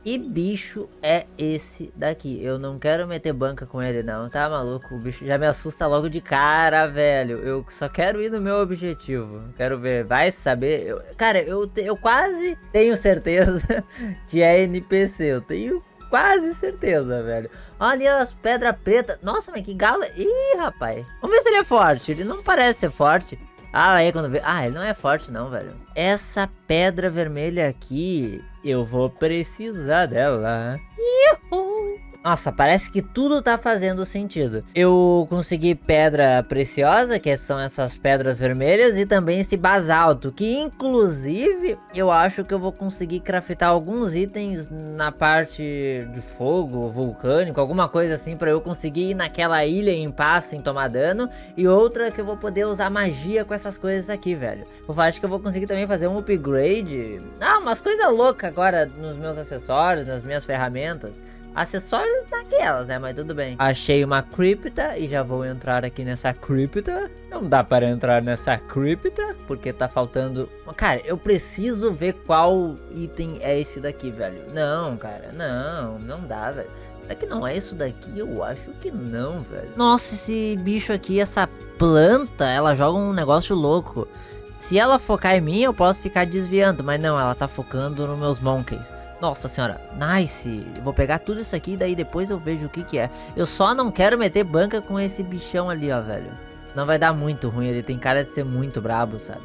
S1: Que bicho é esse daqui? Eu não quero meter banca com ele não, tá maluco? O bicho já me assusta logo de cara, velho. Eu só quero ir no meu objetivo. Quero ver, vai saber. Cara, eu quase tenho certeza que é NPC. Eu tenho quase certeza, velho. Olha as pedras pretas. Nossa, mas que galo. Ih, rapaz. Vamos ver se ele é forte. Ele não parece ser forte. Ah, aí quando vê... Ah, ele não é forte não, velho. Essa pedra vermelha aqui, eu vou precisar dela. Iuhu. Nossa, parece que tudo tá fazendo sentido. Eu consegui pedra preciosa, que são essas pedras vermelhas, e também esse basalto, que inclusive eu acho que eu vou conseguir craftar alguns itens na parte de fogo, vulcânico, alguma coisa assim, pra eu conseguir ir naquela ilha em paz sem tomar dano, e outra que eu vou poder usar magia com essas coisas aqui, velho. Eu acho que eu vou conseguir também fazer um upgrade, umas coisas loucas agora nos meus acessórios, nas minhas ferramentas. Acessórios daquelas, né? Mas tudo bem. Achei uma cripta e já vou entrar aqui nessa cripta. Não dá para entrar nessa cripta porque tá faltando... Cara, eu preciso ver qual item é esse daqui, velho. Não, cara, não dá, velho. Será que não é isso daqui? Eu acho que não, velho. Nossa, esse bicho aqui, essa planta, ela joga um negócio louco. Se ela focar em mim, eu posso ficar desviando. Mas não, ela tá focando nos meus monkeys. Nossa senhora, nice. Vou pegar tudo isso aqui e daí depois eu vejo o que é. Eu só não quero meter banca com esse bichão ali, ó, velho. Não vai dar muito ruim, ele tem cara de ser muito brabo, sabe?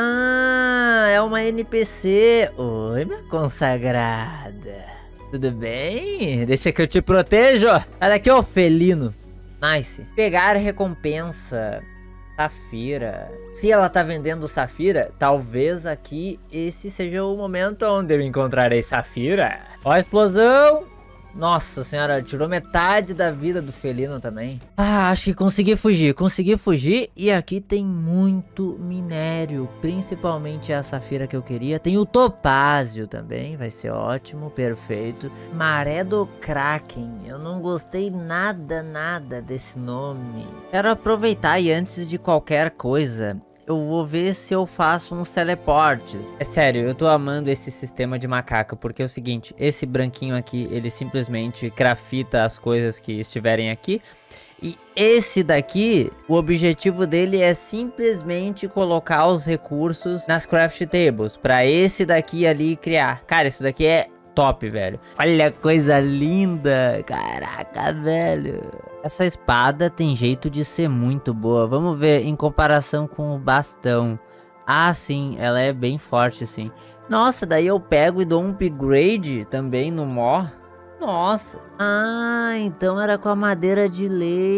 S1: Ah, é uma NPC. Oi, minha consagrada. Tudo bem? Deixa que eu te protejo. Olha aqui, ó, felino. Nice. Pegar recompensa. Safira. Se ela tá vendendo Safira, talvez aqui esse seja o momento onde eu encontrarei Safira. Ó a explosão. Nossa senhora, tirou metade da vida do felino também. Ah, acho que consegui fugir. E aqui tem muito minério, principalmente a Safira que eu queria. Tem o topázio também, vai ser ótimo, perfeito. Maré do Kraken, eu não gostei nada desse nome. Quero aproveitar e antes de qualquer coisa... eu vou ver se eu faço uns teleportes. É sério, eu tô amando esse sistema de macaco, porque é o seguinte, esse branquinho aqui, ele simplesmente crafta as coisas que estiverem aqui. E esse daqui, o objetivo dele é simplesmente colocar os recursos nas craft tables, pra esse daqui ali criar. Cara, isso daqui é top, velho. Olha a coisa linda, caraca, velho. Essa espada tem jeito de ser muito boa. Vamos ver em comparação com o bastão. Ah, sim, ela é bem forte, sim. Nossa, daí eu pego e dou um upgrade também no Mor. Nossa. Ah, então era com a madeira de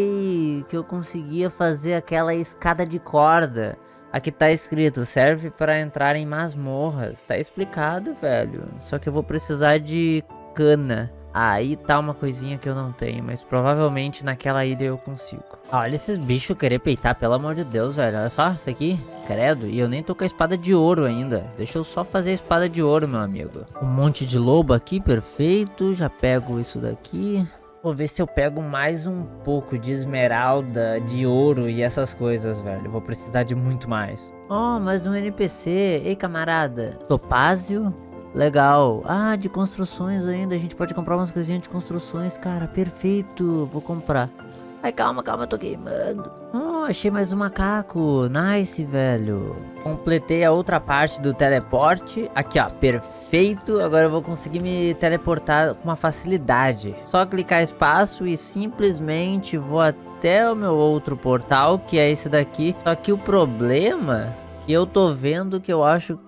S1: lei que eu conseguia fazer aquela escada de corda. Aqui tá escrito, serve para entrar em masmorras. Tá explicado, velho. Só que eu vou precisar de cana. Aí tá uma coisinha que eu não tenho, mas provavelmente naquela ilha eu consigo. Olha esses bichos querer peitar, pelo amor de Deus, velho. Olha só, isso aqui, credo. E eu nem tô com a espada de ouro ainda. Deixa eu só fazer a espada de ouro, meu amigo. Um monte de lobo aqui, perfeito. Já pego isso daqui. Vou ver se eu pego mais um pouco de esmeralda, de ouro e essas coisas, velho. Vou precisar de muito mais. Oh, mais um NPC. Ei, camarada. Topázio. Legal. Ah, de construções ainda. A gente pode comprar umas coisinhas de construções, cara. Perfeito. Vou comprar. Ai, calma, eu tô queimando. Oh, achei mais um macaco. Nice, velho. Completei a outra parte do teleporte. Aqui, ó, perfeito. Agora eu vou conseguir me teleportar com uma facilidade. Só clicar espaço e simplesmente vou até o meu outro portal, que é esse daqui. Só que o problema que eu tô vendo que eu acho...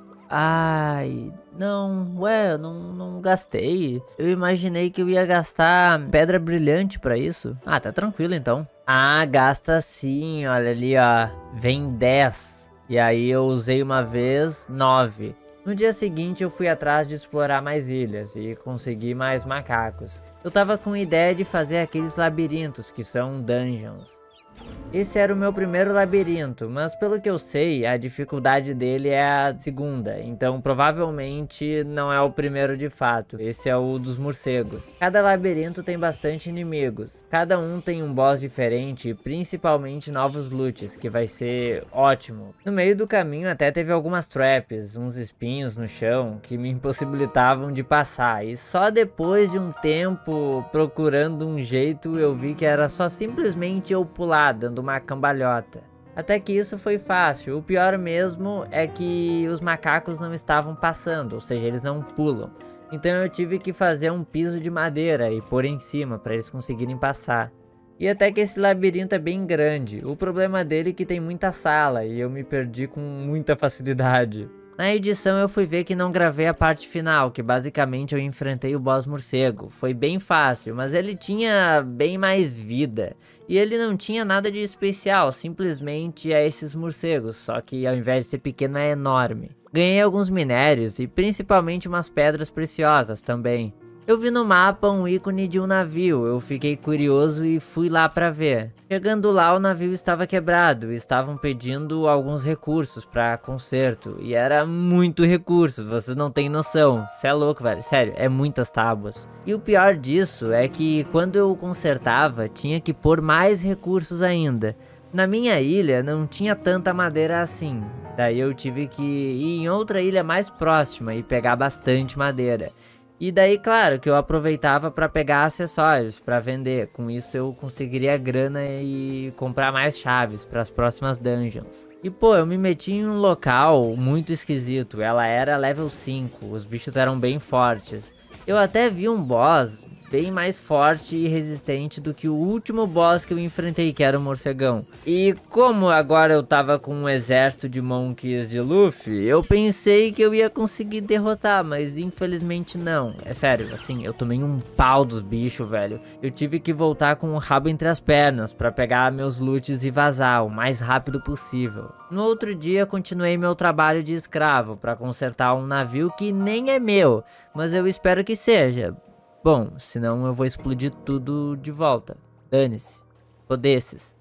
S1: Ai... Não, ué, eu não gastei. Eu imaginei que eu ia gastar pedra brilhante pra isso. Ah, tá tranquilo então. Ah, gasta sim, olha ali, ó. Vem 10. E aí eu usei uma vez 9. No dia seguinte eu fui atrás de explorar mais ilhas e consegui mais macacos. Eu tava com a ideia de fazer aqueles labirintos que são dungeons. Esse era o meu primeiro labirinto, mas pelo que eu sei, a dificuldade dele é a segunda, então provavelmente não é o primeiro de fato. Esse é o dos morcegos. Cada labirinto tem bastante inimigos, cada um tem um boss diferente e principalmente novos loots, que vai ser ótimo. No meio do caminho até teve algumas traps, uns espinhos no chão que me impossibilitavam de passar, e só depois de um tempo procurando um jeito eu vi que era só simplesmente eu pular dando uma cambalhota. Até que isso foi fácil. O pior mesmo é que os macacos não estavam passando, ou seja, eles não pulam. Então eu tive que fazer um piso de madeira e pôr em cima para eles conseguirem passar. E até que esse labirinto é bem grande. O problema dele é que tem muita sala e eu me perdi com muita facilidade. Na edição eu fui ver que não gravei a parte final, que basicamente eu enfrentei o boss morcego. Foi bem fácil, mas ele tinha bem mais vida. E ele não tinha nada de especial, simplesmente é esses morcegos, só que ao invés de ser pequeno é enorme. Ganhei alguns minérios e principalmente umas pedras preciosas também. Eu vi no mapa um ícone de um navio, eu fiquei curioso e fui lá pra ver. Chegando lá, o navio estava quebrado e estavam pedindo alguns recursos pra conserto. E era muito recursos, vocês não têm noção. Cê é louco, velho, sério, é muitas tábuas. E o pior disso é que quando eu consertava, tinha que pôr mais recursos ainda. Na minha ilha não tinha tanta madeira assim, daí eu tive que ir em outra ilha mais próxima e pegar bastante madeira. E daí, claro, que eu aproveitava para pegar acessórios para vender. Com isso eu conseguiria grana e comprar mais chaves para as próximas dungeons. E pô, eu me meti em um local muito esquisito. Ela era level 5, os bichos eram bem fortes. Eu até vi um boss bem mais forte e resistente do que o último boss que eu enfrentei, que era o morcegão. E como agora eu tava com um exército de monkeys de Luffy, eu pensei que eu ia conseguir derrotar, mas infelizmente não. É sério, assim, eu tomei um pau dos bichos, velho. Eu tive que voltar com o rabo entre as pernas pra pegar meus loots e vazar o mais rápido possível. No outro dia, continuei meu trabalho de escravo pra consertar um navio que nem é meu, mas eu espero que seja. Bom, senão eu vou explodir tudo de volta. Dane-se. Tô desses.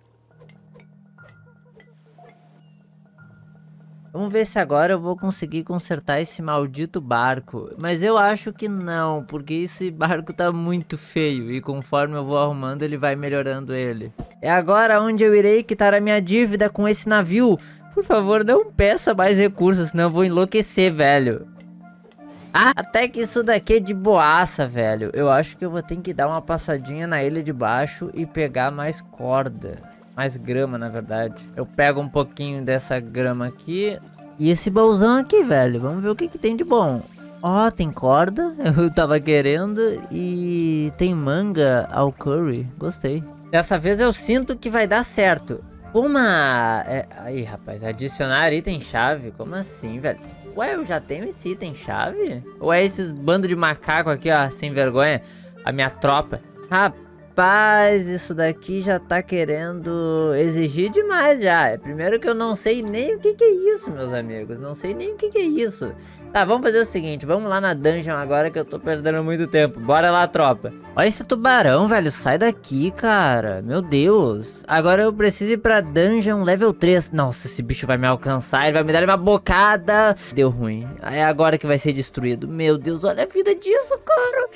S1: Vamos ver se agora eu vou conseguir consertar esse maldito barco. Mas eu acho que não, porque esse barco tá muito feio. E conforme eu vou arrumando, ele vai melhorando ele. É agora onde eu irei quitar a minha dívida com esse navio. Por favor, não peça mais recursos, senão eu vou enlouquecer, velho. Ah, até que isso daqui é de boaça, velho. Eu acho que eu vou ter que dar uma passadinha na ilha de baixo e pegar mais corda. Mais grama, na verdade. Eu pego um pouquinho dessa grama aqui. E esse baúzão aqui, velho. Vamos ver o que tem de bom. Ó, tem corda. Eu tava querendo. E tem manga ao curry. Gostei. Dessa vez eu sinto que vai dar certo. Aí, rapaz. Adicionar item-chave? Como assim, velho? Ué, eu já tenho esse item-chave? Ou é esses bando de macaco aqui, ó, sem vergonha? A minha tropa. Rapaz, isso daqui já tá querendo exigir demais já. Primeiro que eu não sei nem o que é isso, meus amigos. Não sei nem o que é isso. Tá, vamos fazer o seguinte. Vamos lá na dungeon agora que eu tô perdendo muito tempo. Bora lá, tropa. Olha esse tubarão, velho. Sai daqui, cara. Meu Deus. Agora eu preciso ir pra dungeon level 3. Nossa, esse bicho vai me alcançar. Ele vai me dar uma bocada. Deu ruim. É agora que vai ser destruído. Meu Deus, olha a vida disso, cara.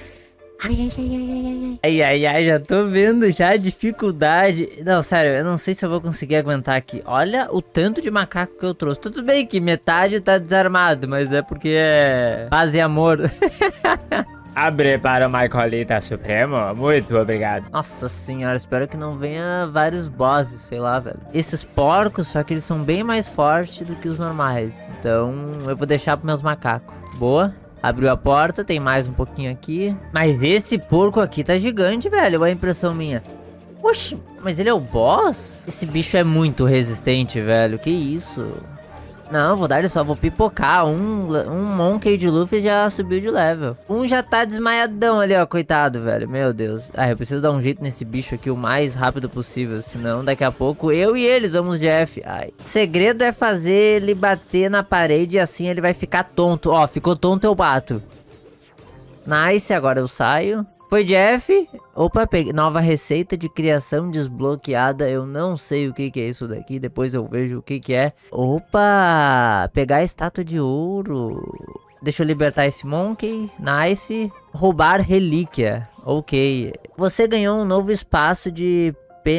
S1: Ai, já tô vendo já a dificuldade. Não, sério, eu não sei se eu vou conseguir aguentar aqui. Olha o tanto de macaco que eu trouxe. Tudo bem que metade tá desarmado, mas é porque é paz e amor. Abre para o Maicolita Supremo. Muito obrigado. Nossa senhora, espero que não venha vários bosses, sei lá, velho. Esses porcos, só que eles são bem mais fortes do que os normais. Então eu vou deixar pros meus macacos. Boa. Abriu a porta, tem mais um pouquinho aqui. Mas esse porco aqui tá gigante, velho. Olha a impressão minha. Oxi, mas ele é o boss? Esse bicho é muito resistente, velho. Que isso? Não, vou dar ele só, vou pipocar. Um Monkey de Luffy já subiu de level. Um já tá desmaiadão ali, ó, coitado, velho. Meu Deus. Ah, eu preciso dar um jeito nesse bicho aqui o mais rápido possível. Senão, daqui a pouco, eu e eles vamos de F. Ai. O segredo é fazer ele bater na parede e assim ele vai ficar tonto. Ó, ficou tonto, eu bato. Nice, agora eu saio. Foi Jeff. Opa, nova receita de criação desbloqueada. Eu não sei o que que é isso daqui. Depois eu vejo o que que é. Opa, pegar a estátua de ouro. Deixa eu libertar esse monkey. Nice. Roubar relíquia. Ok. Você ganhou um novo espaço de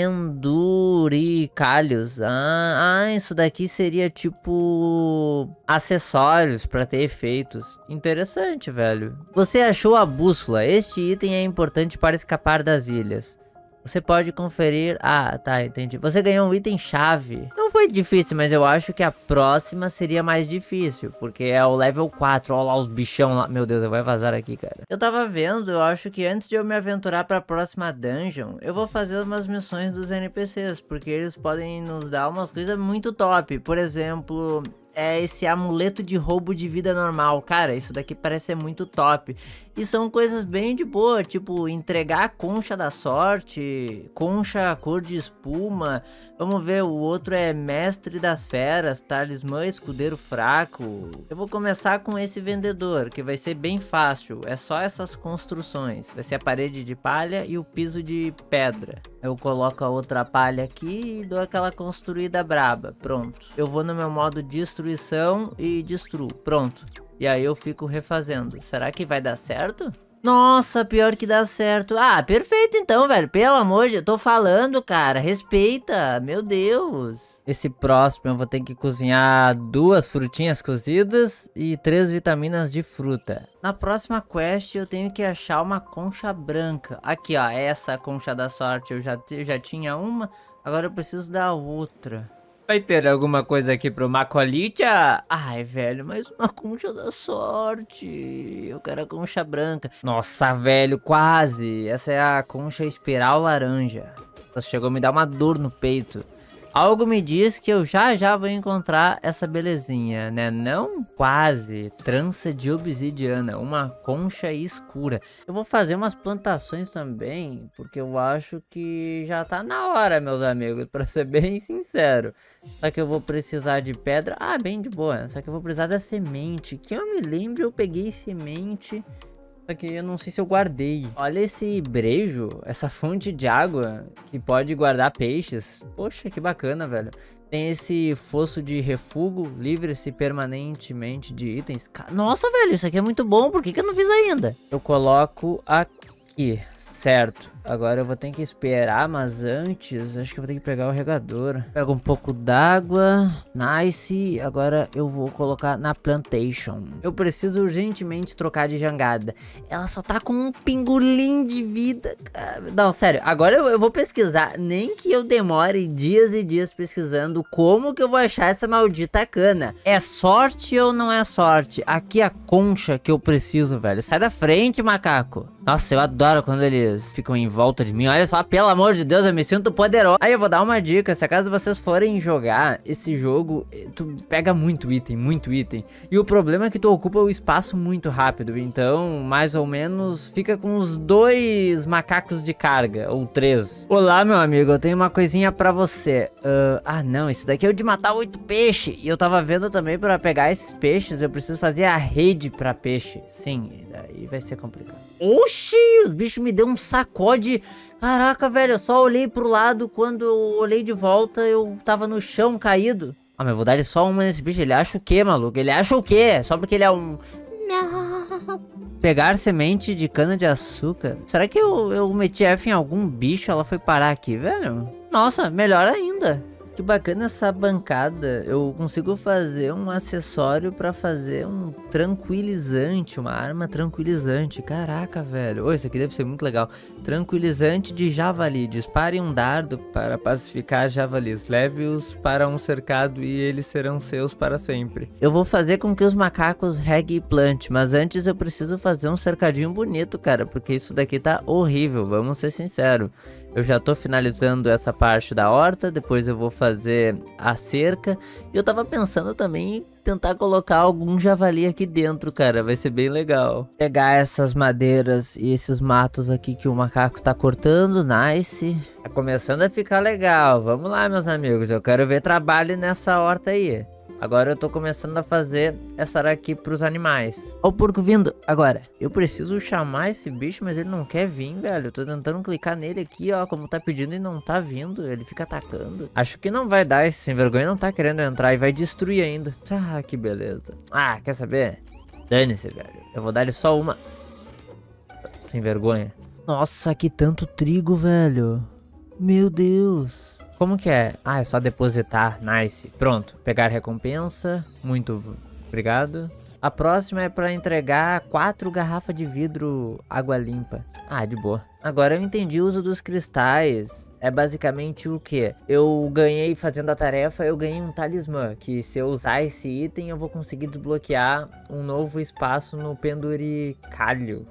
S1: penduricalhos. Isso daqui seria tipo acessórios para ter efeitos. Interessante, velho. Você achou a bússola. Este item é importante para escapar das ilhas. Você pode conferir... Ah, tá, entendi. Você ganhou um item chave. Não foi difícil, mas eu acho que a próxima seria mais difícil. Porque é o level 4. Olha lá os bichão lá. Meu Deus, eu vou vazar aqui, cara. Eu tava vendo, eu acho que antes de eu me aventurar pra próxima dungeon, eu vou fazer umas missões dos NPCs. Porque eles podem nos dar umas coisas muito top. Por exemplo... é esse amuleto de roubo de vida normal. Cara, isso daqui parece ser muito top. E são coisas bem de boa, tipo, entregar a concha da sorte, concha cor de espuma. Vamos ver, o outro é mestre das feras, talismã escudeiro fraco. Eu vou começar com esse vendedor, que vai ser bem fácil. É só essas construções. Vai ser a parede de palha e o piso de pedra. Eu coloco a outra palha aqui e dou aquela construída braba. Pronto. Eu vou no meu modo destruição e destruo. Pronto. E aí eu fico refazendo. Será que vai dar certo? Nossa, pior que dá certo. Ah, perfeito então, velho. Pelo amor de Deus, eu tô falando, cara. Respeita. Meu Deus. Esse próximo eu vou ter que cozinhar 2 frutinhas cozidas e 3 vitaminas de fruta. Na próxima quest eu tenho que achar uma concha branca. Aqui, ó. Essa concha da sorte eu já tinha uma. Agora eu preciso da outra. Vai ter alguma coisa aqui pro Macolitia? Ai, velho, mais uma concha da sorte. Eu quero a concha branca. Nossa, velho, quase. Essa é a concha espiral laranja. Nossa, chegou a me dar uma dor no peito. Algo me diz que eu já vou encontrar essa belezinha, né? Não? Quase. Trança de obsidiana. Uma concha escura. Eu vou fazer umas plantações também, porque eu acho que já tá na hora, meus amigos, pra ser bem sincero. Só que eu vou precisar de pedra. Ah, bem de boa. Só que eu vou precisar da semente. Que eu me lembro, eu peguei semente... Só que eu não sei se eu guardei. Olha esse brejo, essa fonte de água que pode guardar peixes. Poxa, que bacana, velho. Tem esse fosso de refúgio, livre-se permanentemente de itens. Nossa, velho, isso aqui é muito bom. Por que que eu não fiz ainda? Eu coloco aqui, certo. Agora eu vou ter que esperar, mas antes acho que eu vou ter que pegar o regador. Pego um pouco d'água. Nice. Agora eu vou colocar na plantation. Eu preciso urgentemente trocar de jangada. Ela só tá com um pingolim de vida, cara. Não, sério. Agora eu vou pesquisar. Nem que eu demore dias e dias pesquisando como que eu vou achar essa maldita cana. É sorte ou não é sorte? Aqui a concha que eu preciso, velho. Sai da frente, macaco. Nossa, eu adoro quando eles ficam em volta de mim. Olha só, pelo amor de Deus, eu me sinto poderoso. Aí eu vou dar uma dica. Se acaso vocês forem jogar esse jogo, tu pega muito item, muito item. E o problema é que tu ocupa o espaço muito rápido. Então, mais ou menos, fica com uns 2 macacos de carga, ou 3. Olá, meu amigo, eu tenho uma coisinha pra você. Não, esse daqui é o de matar 8 peixes. E eu tava vendo também, pra pegar esses peixes, eu preciso fazer a rede pra peixe. Sim, daí vai ser complicado. Oxi, os bichos me deu um sacode. Caraca, velho, eu só olhei pro lado. Quando eu olhei de volta, eu tava no chão, caído. Ah, mas eu vou dar ele só uma nesse bicho. Ele acha o quê, maluco? Ele acha o quê? Só porque ele é um... Não. Pegar semente de cana de açúcar. Será que eu meti F em algum bicho? Ela foi parar aqui, velho? Nossa, melhor ainda. Que bacana essa bancada. Eu consigo fazer um acessório pra fazer um tranquilizante, uma arma tranquilizante. Caraca, velho. Isso aqui deve ser muito legal. Tranquilizante de javali. Dispare um dardo para pacificar javalis. Leve-os para um cercado e eles serão seus para sempre. Eu vou fazer com que os macacos reguem e plante, mas antes eu preciso fazer um cercadinho bonito, cara, porque isso daqui tá horrível, vamos ser sinceros. Eu já tô finalizando essa parte da horta, depois eu vou fazer a cerca. E eu tava pensando também em tentar colocar algum javali aqui dentro, cara, vai ser bem legal. Pegar essas madeiras e esses matos aqui que o macaco tá cortando, nice. Tá começando a ficar legal, vamos lá, meus amigos, eu quero ver trabalho nessa horta aí. Agora eu tô começando a fazer essa araqui pros animais. Ó o porco vindo. Agora, eu preciso chamar esse bicho, mas ele não quer vir, velho. Eu tô tentando clicar nele aqui, ó, como tá pedindo e não tá vindo. Ele fica atacando. Acho que não vai dar, esse sem vergonha não tá querendo entrar e vai destruir ainda. Ah, que beleza. Ah, quer saber? Dane-se, velho. Eu vou dar ele só uma. Sem vergonha. Nossa, que tanto trigo, velho. Meu Deus. Como que é? Ah, é só depositar. Nice. Pronto. Pegar recompensa. Muito obrigado. A próxima é pra entregar 4 garrafas de vidro água limpa. Ah, de boa. Agora eu entendi o uso dos cristais. É basicamente o que? Eu ganhei fazendo a tarefa, eu ganhei um talismã. Que se eu usar esse item, eu vou conseguir desbloquear um novo espaço no penduricalho.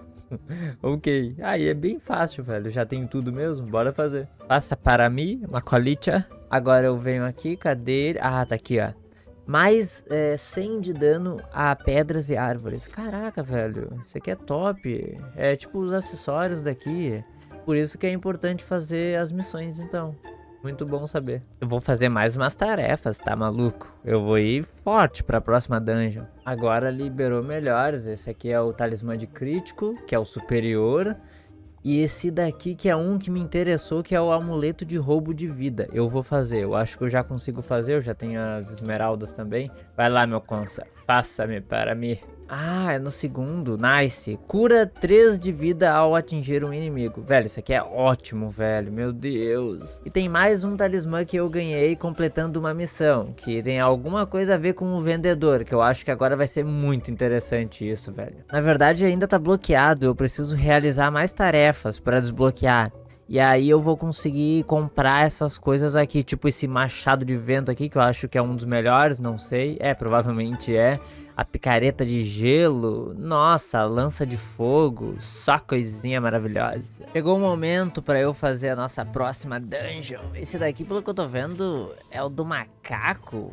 S1: Ok, aí é bem fácil, velho. Já tem tudo mesmo, bora fazer. Passa para mim, uma colita. Agora eu venho aqui, cadê ele? Ah, tá aqui, ó. Mais 100 de dano a pedras e árvores. Caraca, velho, isso aqui é top. É tipo os acessórios daqui. Por isso que é importante fazer as missões, então. Muito bom saber. Eu vou fazer mais umas tarefas, tá maluco? Eu vou ir forte pra próxima dungeon. Agora liberou melhores. Esse aqui é o talismã de crítico, que é o superior. E esse daqui que é um que me interessou, que é o amuleto de roubo de vida. Eu vou fazer, eu acho que eu já consigo fazer. Eu já tenho as esmeraldas também. Vai lá, meu consa, faça-me para mim. Ah, é no segundo, nice. Cura 3 de vida ao atingir um inimigo. Velho, isso aqui é ótimo, velho, meu Deus. E tem mais um talismã que eu ganhei completando uma missão, que tem alguma coisa a ver com o vendedor, que eu acho que agora vai ser muito interessante isso, velho. Na verdade ainda tá bloqueado, eu preciso realizar mais tarefas para desbloquear. E aí eu vou conseguir comprar essas coisas aqui, tipo esse machado de vento aqui, que eu acho que é um dos melhores, não sei. É, provavelmente é. A picareta de gelo, nossa, a lança de fogo, só coisinha maravilhosa. Chegou o momento pra eu fazer a nossa próxima dungeon. Esse daqui, pelo que eu tô vendo, é o do macaco.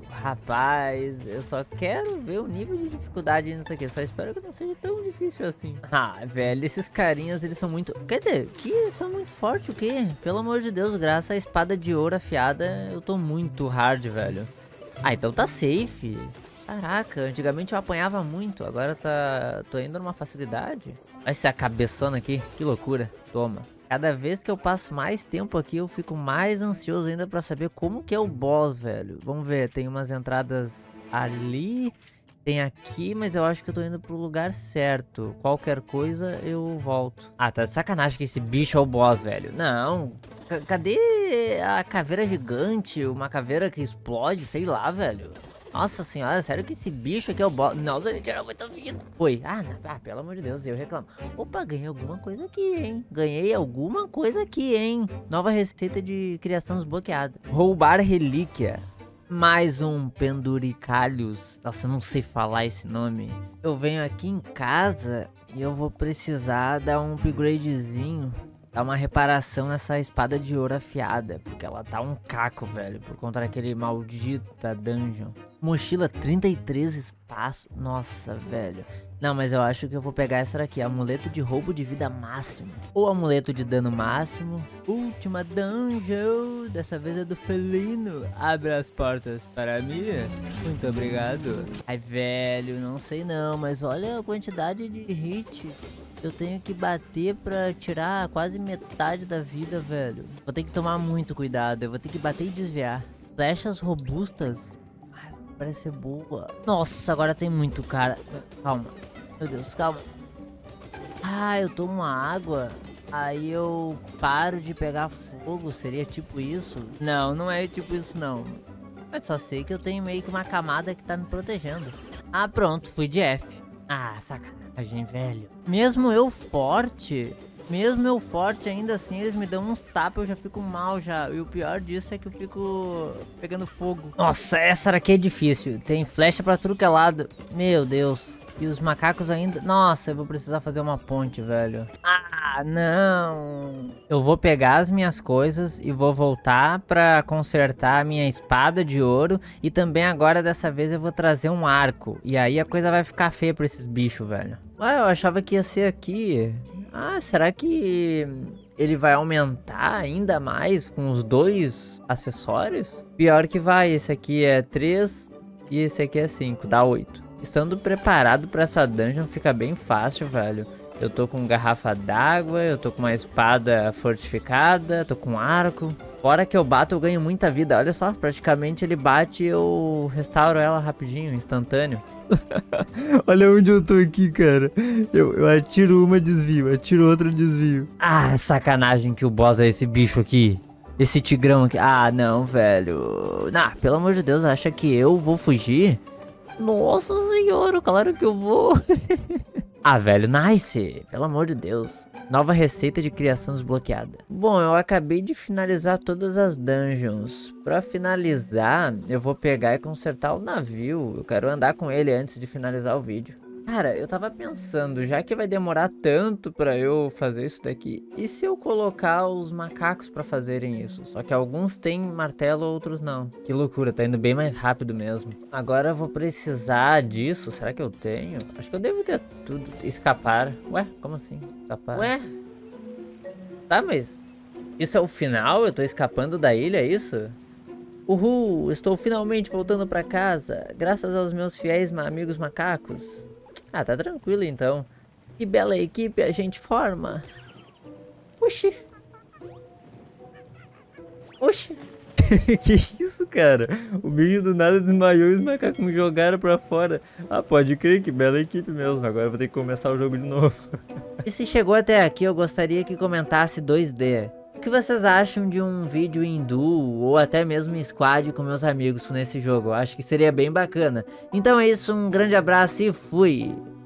S1: Rapaz, eu só quero ver o nível de dificuldade nisso aqui. Só espero que não seja tão difícil assim. Ah, velho, esses carinhas, eles são muito... Quer dizer, que são muito fortes, o quê? Pelo amor de Deus, graças à espada de ouro afiada, eu tô muito hard, velho. Ah, então tá safe. Caraca, antigamente eu apanhava muito, agora tô indo numa facilidade. Olha essa cabeçona aqui, que loucura. Toma. Cada vez que eu passo mais tempo aqui, eu fico mais ansioso ainda pra saber como que é o boss, velho. Vamos ver, tem umas entradas ali, tem aqui, mas eu acho que eu tô indo pro lugar certo. Qualquer coisa, eu volto. Ah, tá de sacanagem que esse bicho é o boss, velho. Não, cadê a caveira gigante, uma caveira que explode, sei lá, velho. Nossa senhora, sério que esse bicho aqui é o boss? Nossa, ele tirou muito vida. Oi, pelo amor de Deus, eu reclamo. Opa, ganhei alguma coisa aqui, hein? Ganhei alguma coisa aqui, hein? Nova receita de criação desbloqueada. Roubar relíquia. Mais um penduricalhos. Nossa, eu não sei falar esse nome. Eu venho aqui em casa e eu vou precisar dar um upgradezinho. Dar uma reparação nessa espada de ouro afiada, porque ela tá um caco, velho, por conta daquele maldita dungeon. Mochila 33 espaço, nossa, velho. Não, mas eu acho que eu vou pegar essa daqui, amuleto de roubo de vida máximo. Ou amuleto de dano máximo. Última dungeon, dessa vez é do felino. Abra as portas para mim. Muito obrigado. Ai, velho, não sei não, mas olha a quantidade de hit. Eu tenho que bater pra tirar quase metade da vida, velho. Vou ter que tomar muito cuidado. Eu vou ter que bater e desviar. Flechas robustas. Ah, parece ser boa. Nossa, agora tem muito cara. Calma. Meu Deus, calma. Ah, eu tomo água. Aí eu paro de pegar fogo. Seria tipo isso? Não, não é tipo isso não. Mas só sei que eu tenho meio que uma camada que tá me protegendo. Ah, pronto. Fui de F. Ah, sacanagem, velho. Mesmo eu forte, ainda assim eles me dão uns tapas, eu já fico mal já. E o pior disso é que eu fico pegando fogo. Nossa, essa daqui é difícil. Tem flecha pra tudo que é lado. Meu Deus. E os macacos ainda... Nossa, eu vou precisar fazer uma ponte, velho. Ah, não. Eu vou pegar as minhas coisas e vou voltar pra consertar a minha espada de ouro. E também agora, dessa vez, eu vou trazer um arco. E aí a coisa vai ficar feia pra esses bichos, velho. Ué, eu achava que ia ser aqui. Ah, será que ele vai aumentar ainda mais com os 2 acessórios? Pior que vai, esse aqui é 3... e esse aqui é 5, dá 8. Estando preparado pra essa dungeon fica bem fácil, velho. Eu tô com garrafa d'água, eu tô com uma espada fortificada, tô com arco. Fora que eu bato, eu ganho muita vida. Olha só, praticamente ele bate e eu restauro ela rapidinho, instantâneo.
S2: Olha onde eu tô aqui, cara. Eu atiro uma, desvio. Atiro outra, desvio.
S1: Ah, sacanagem que o boss é esse bicho aqui. Esse tigrão aqui. Ah, não, velho. Não, pelo amor de Deus, acha que eu vou fugir? Nossa senhora, claro que eu vou. Ah, velho, nice. Pelo amor de Deus. Nova receita de criação desbloqueada. Bom, eu acabei de finalizar todas as dungeons. Pra finalizar, eu vou pegar e consertar o navio. Eu quero andar com ele antes de finalizar o vídeo. Cara, eu tava pensando, já que vai demorar tanto pra eu fazer isso daqui, e se eu colocar os macacos pra fazerem isso? Só que alguns têm martelo, outros não. Que loucura, tá indo bem mais rápido mesmo. Agora eu vou precisar disso, será que eu tenho? Acho que eu devo ter tudo. Escapar. Ué, como assim? Escapar? Ué? Tá, mas isso é o final? Eu tô escapando da ilha, é isso? Uhul, estou finalmente voltando pra casa, graças aos meus fiéis amigos macacos. Ah, tá tranquilo então. Que bela equipe a gente forma. Oxi. Oxi.
S2: Que isso, cara? O bicho do nada desmaiou e os macacos me jogaram pra fora. Ah, pode crer, que bela equipe mesmo. Agora eu vou ter que começar o jogo de novo.
S1: E se chegou até aqui, eu gostaria que comentasse 2D. O que vocês acham de um vídeo em duo ou até mesmo em squad com meus amigos nesse jogo? Eu acho que seria bem bacana. Então é isso, um grande abraço e fui!